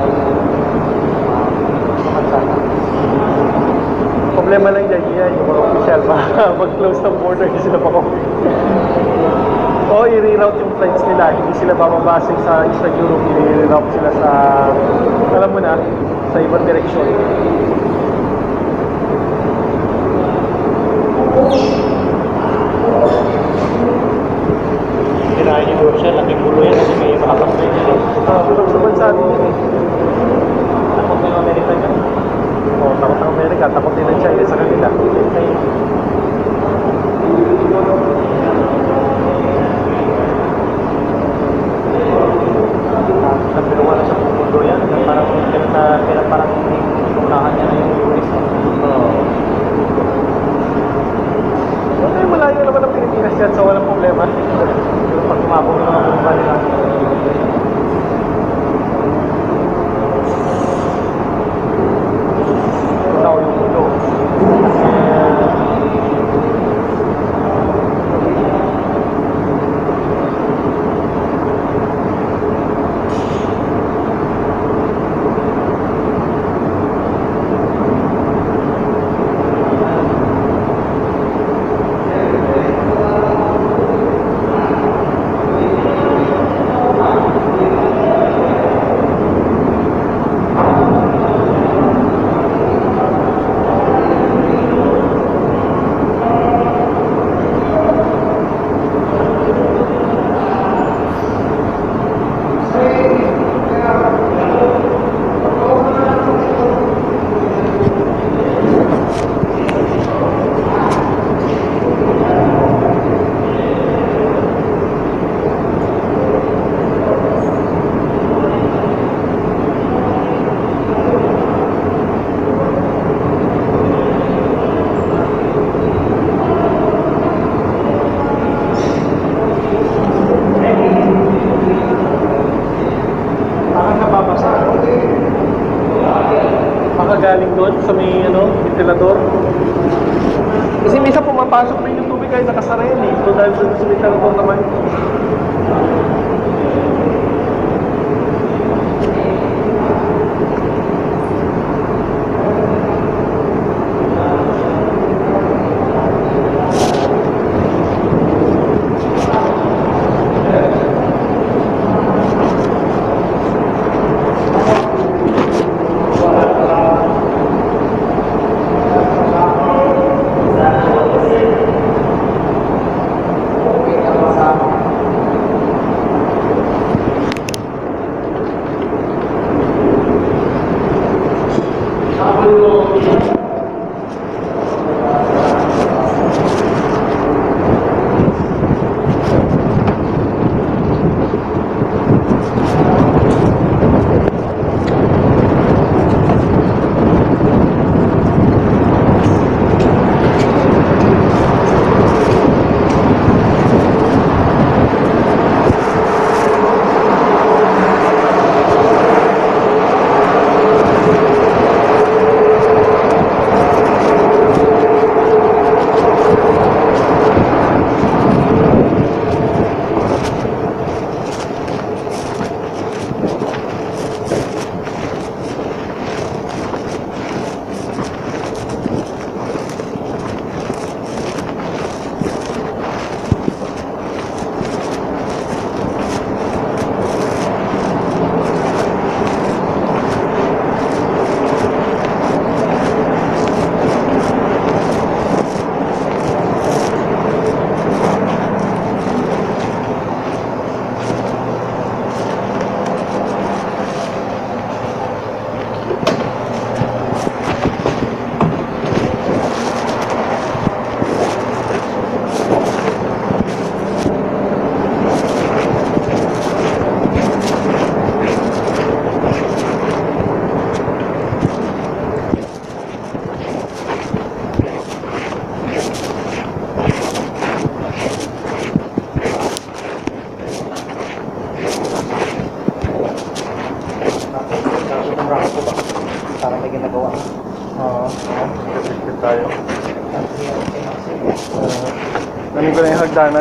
Problema lang dyan yan, yung mga official, mag-close ng border, hindi sila makauwi. O Oo, i-reroute yung flights nila. Hindi sila bababase sa Eastern Europe. I-reroute sila sa, alam mo na, sa ibang direksyon. Kirahin yung Russia, laking gulo yan kasi may malakas na yun. Tulog sa bansa din yun. Takot na yung Amerika dyan. Oo, takot ng Amerika. Takot din ng China sa kanila. Pero wala sa mundo yan. Parang unahan niya na yung US. Okay, malayo naman ang Pilipinas yan, so walang problema. Pero pag tumabog yung mga bomba nila. Tao yung mundo. Galing doon sa may ventilador. Kasi minsan pumapasok rin yung tubig kahit nakasara yan eh. So dahil sa ventilador naman. Parang may ginagawa. Oo. Kasi tayo. Namin ko na yung hagdanan.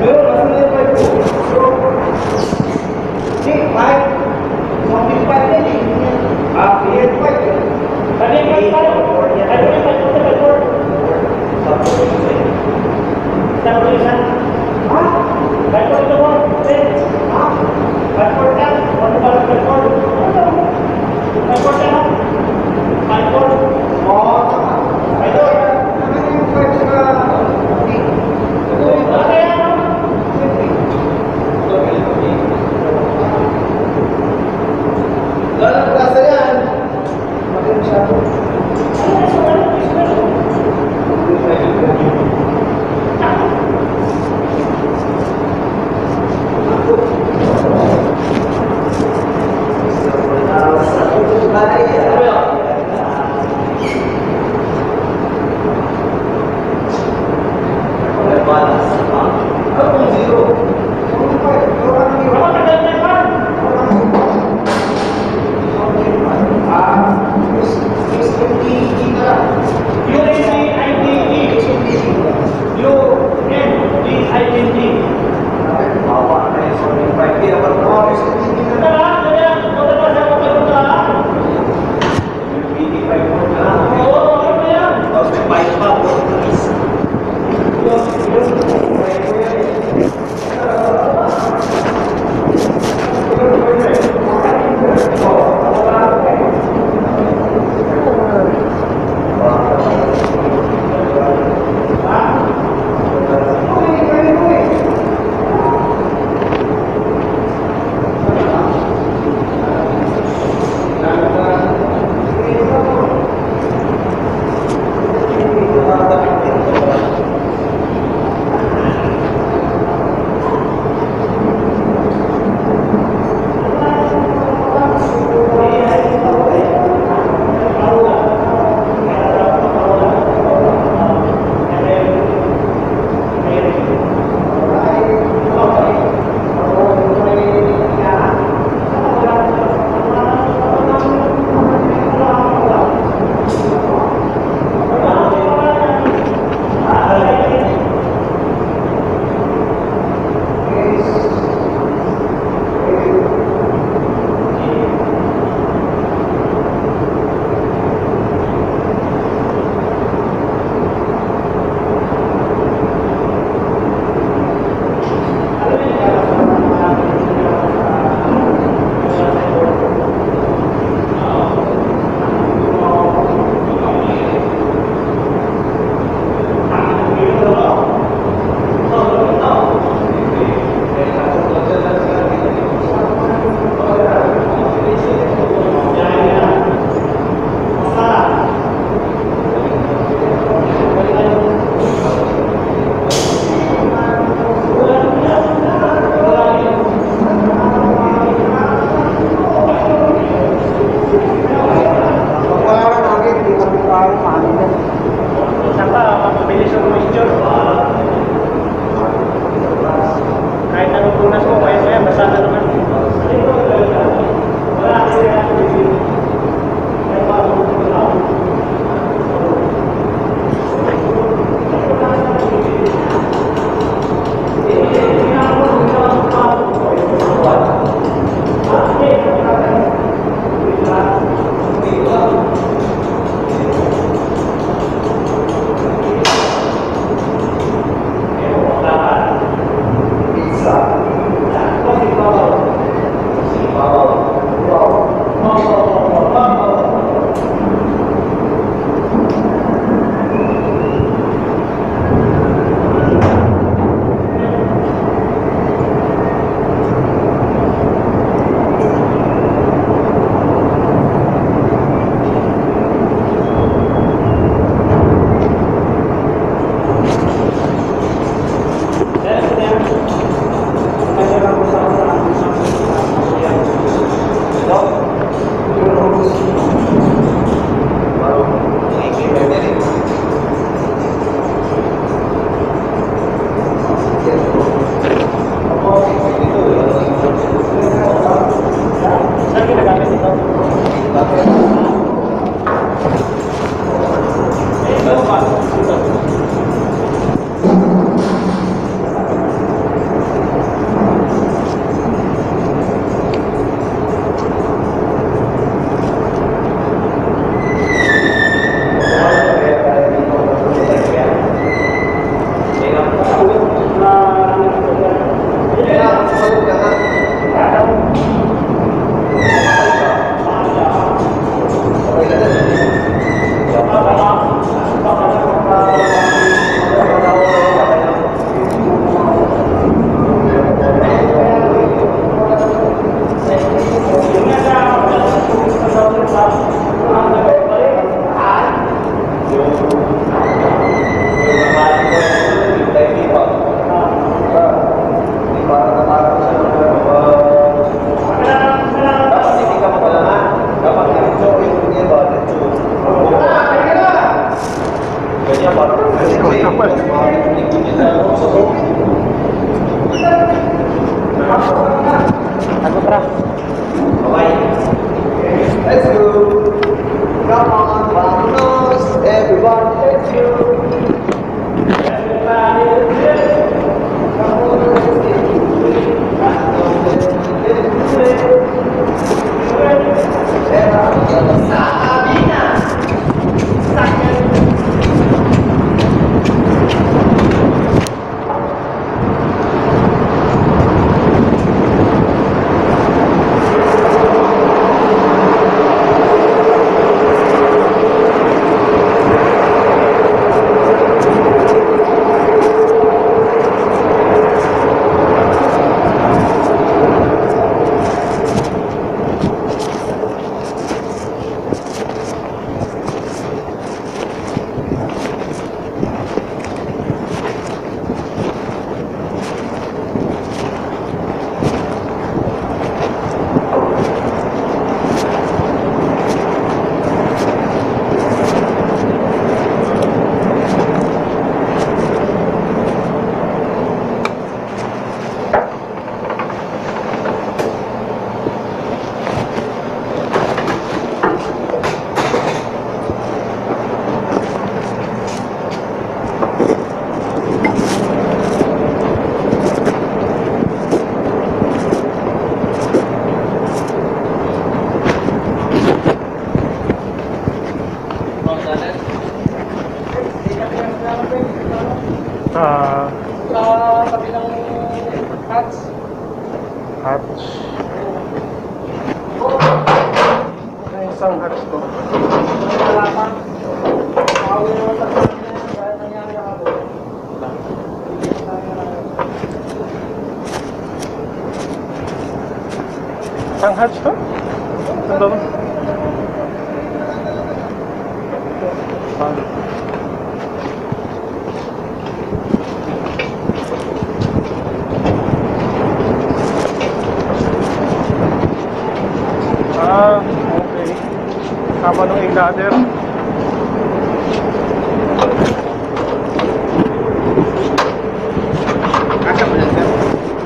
Ayun, nasa na yung pipe ko. Hindi, pipe. Something pipe din eh. Clear pipe eh. Ano yung pipe tayo? Ano yung pipe ko sa Onboard? Saan ko isa? Ha? Pipe ko ito mo? Ha? Pipe ko ka? Ano ba ang pipe ko? Pipe ko ka? Pipe ko? Oo. Pipe ko? Ano yung pipe sa... Lalang klasa yan. Makinig siya po. Let's go naman. Ano pra? Let's go. Come on, vamos, everyone, let's go. Sa kabilang hatch. Hatch. Ano yung isang hatch ko? Wala pa. Makawin naman sa kanya dahil nangyari ako. Isang hatch to? Ito? Okay. Sama nung ladder. Kasya mo lang, sir.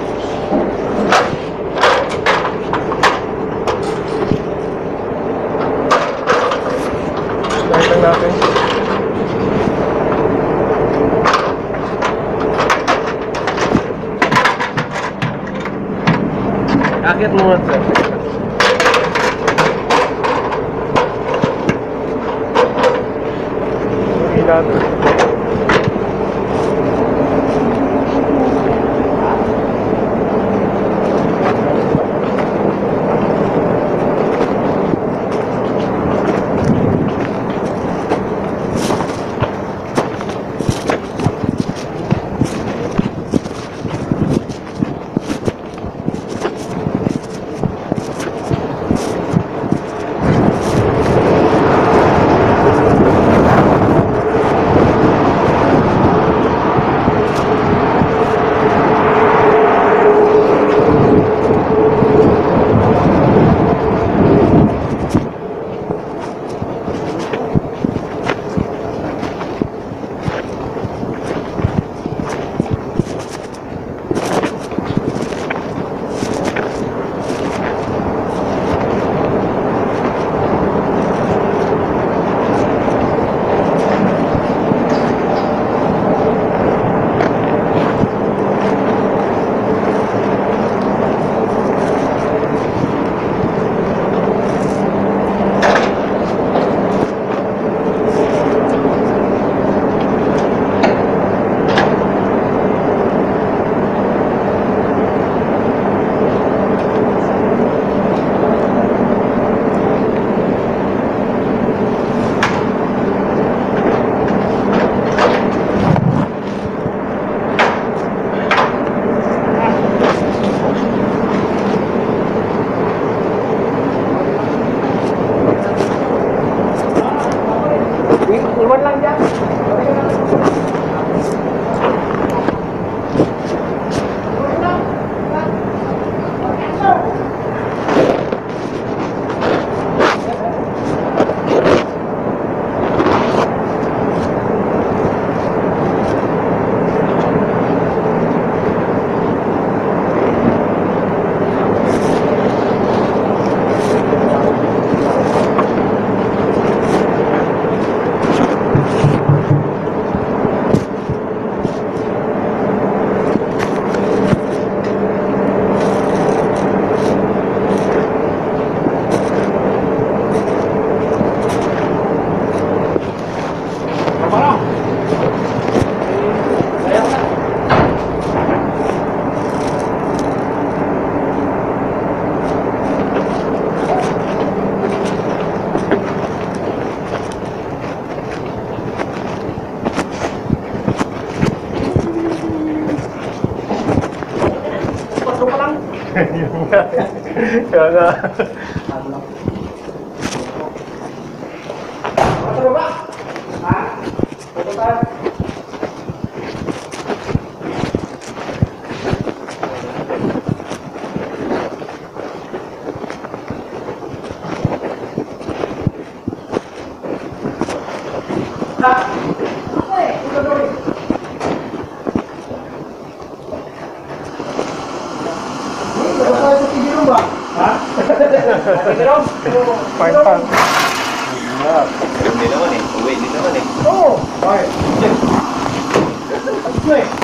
Start lang natin. Akit mo nga, sir. Ladder. Yun nga. Kaya nga. Matro ba? Ha? Pupuntahan? Ha? Eh, ito doon. Ito tayo sa tigilong ba? Ha? Tigilong? Fine pan. Yeah. Hindi naman eh. Uwi, hindi naman eh. Oo! Bakit? Ano eh?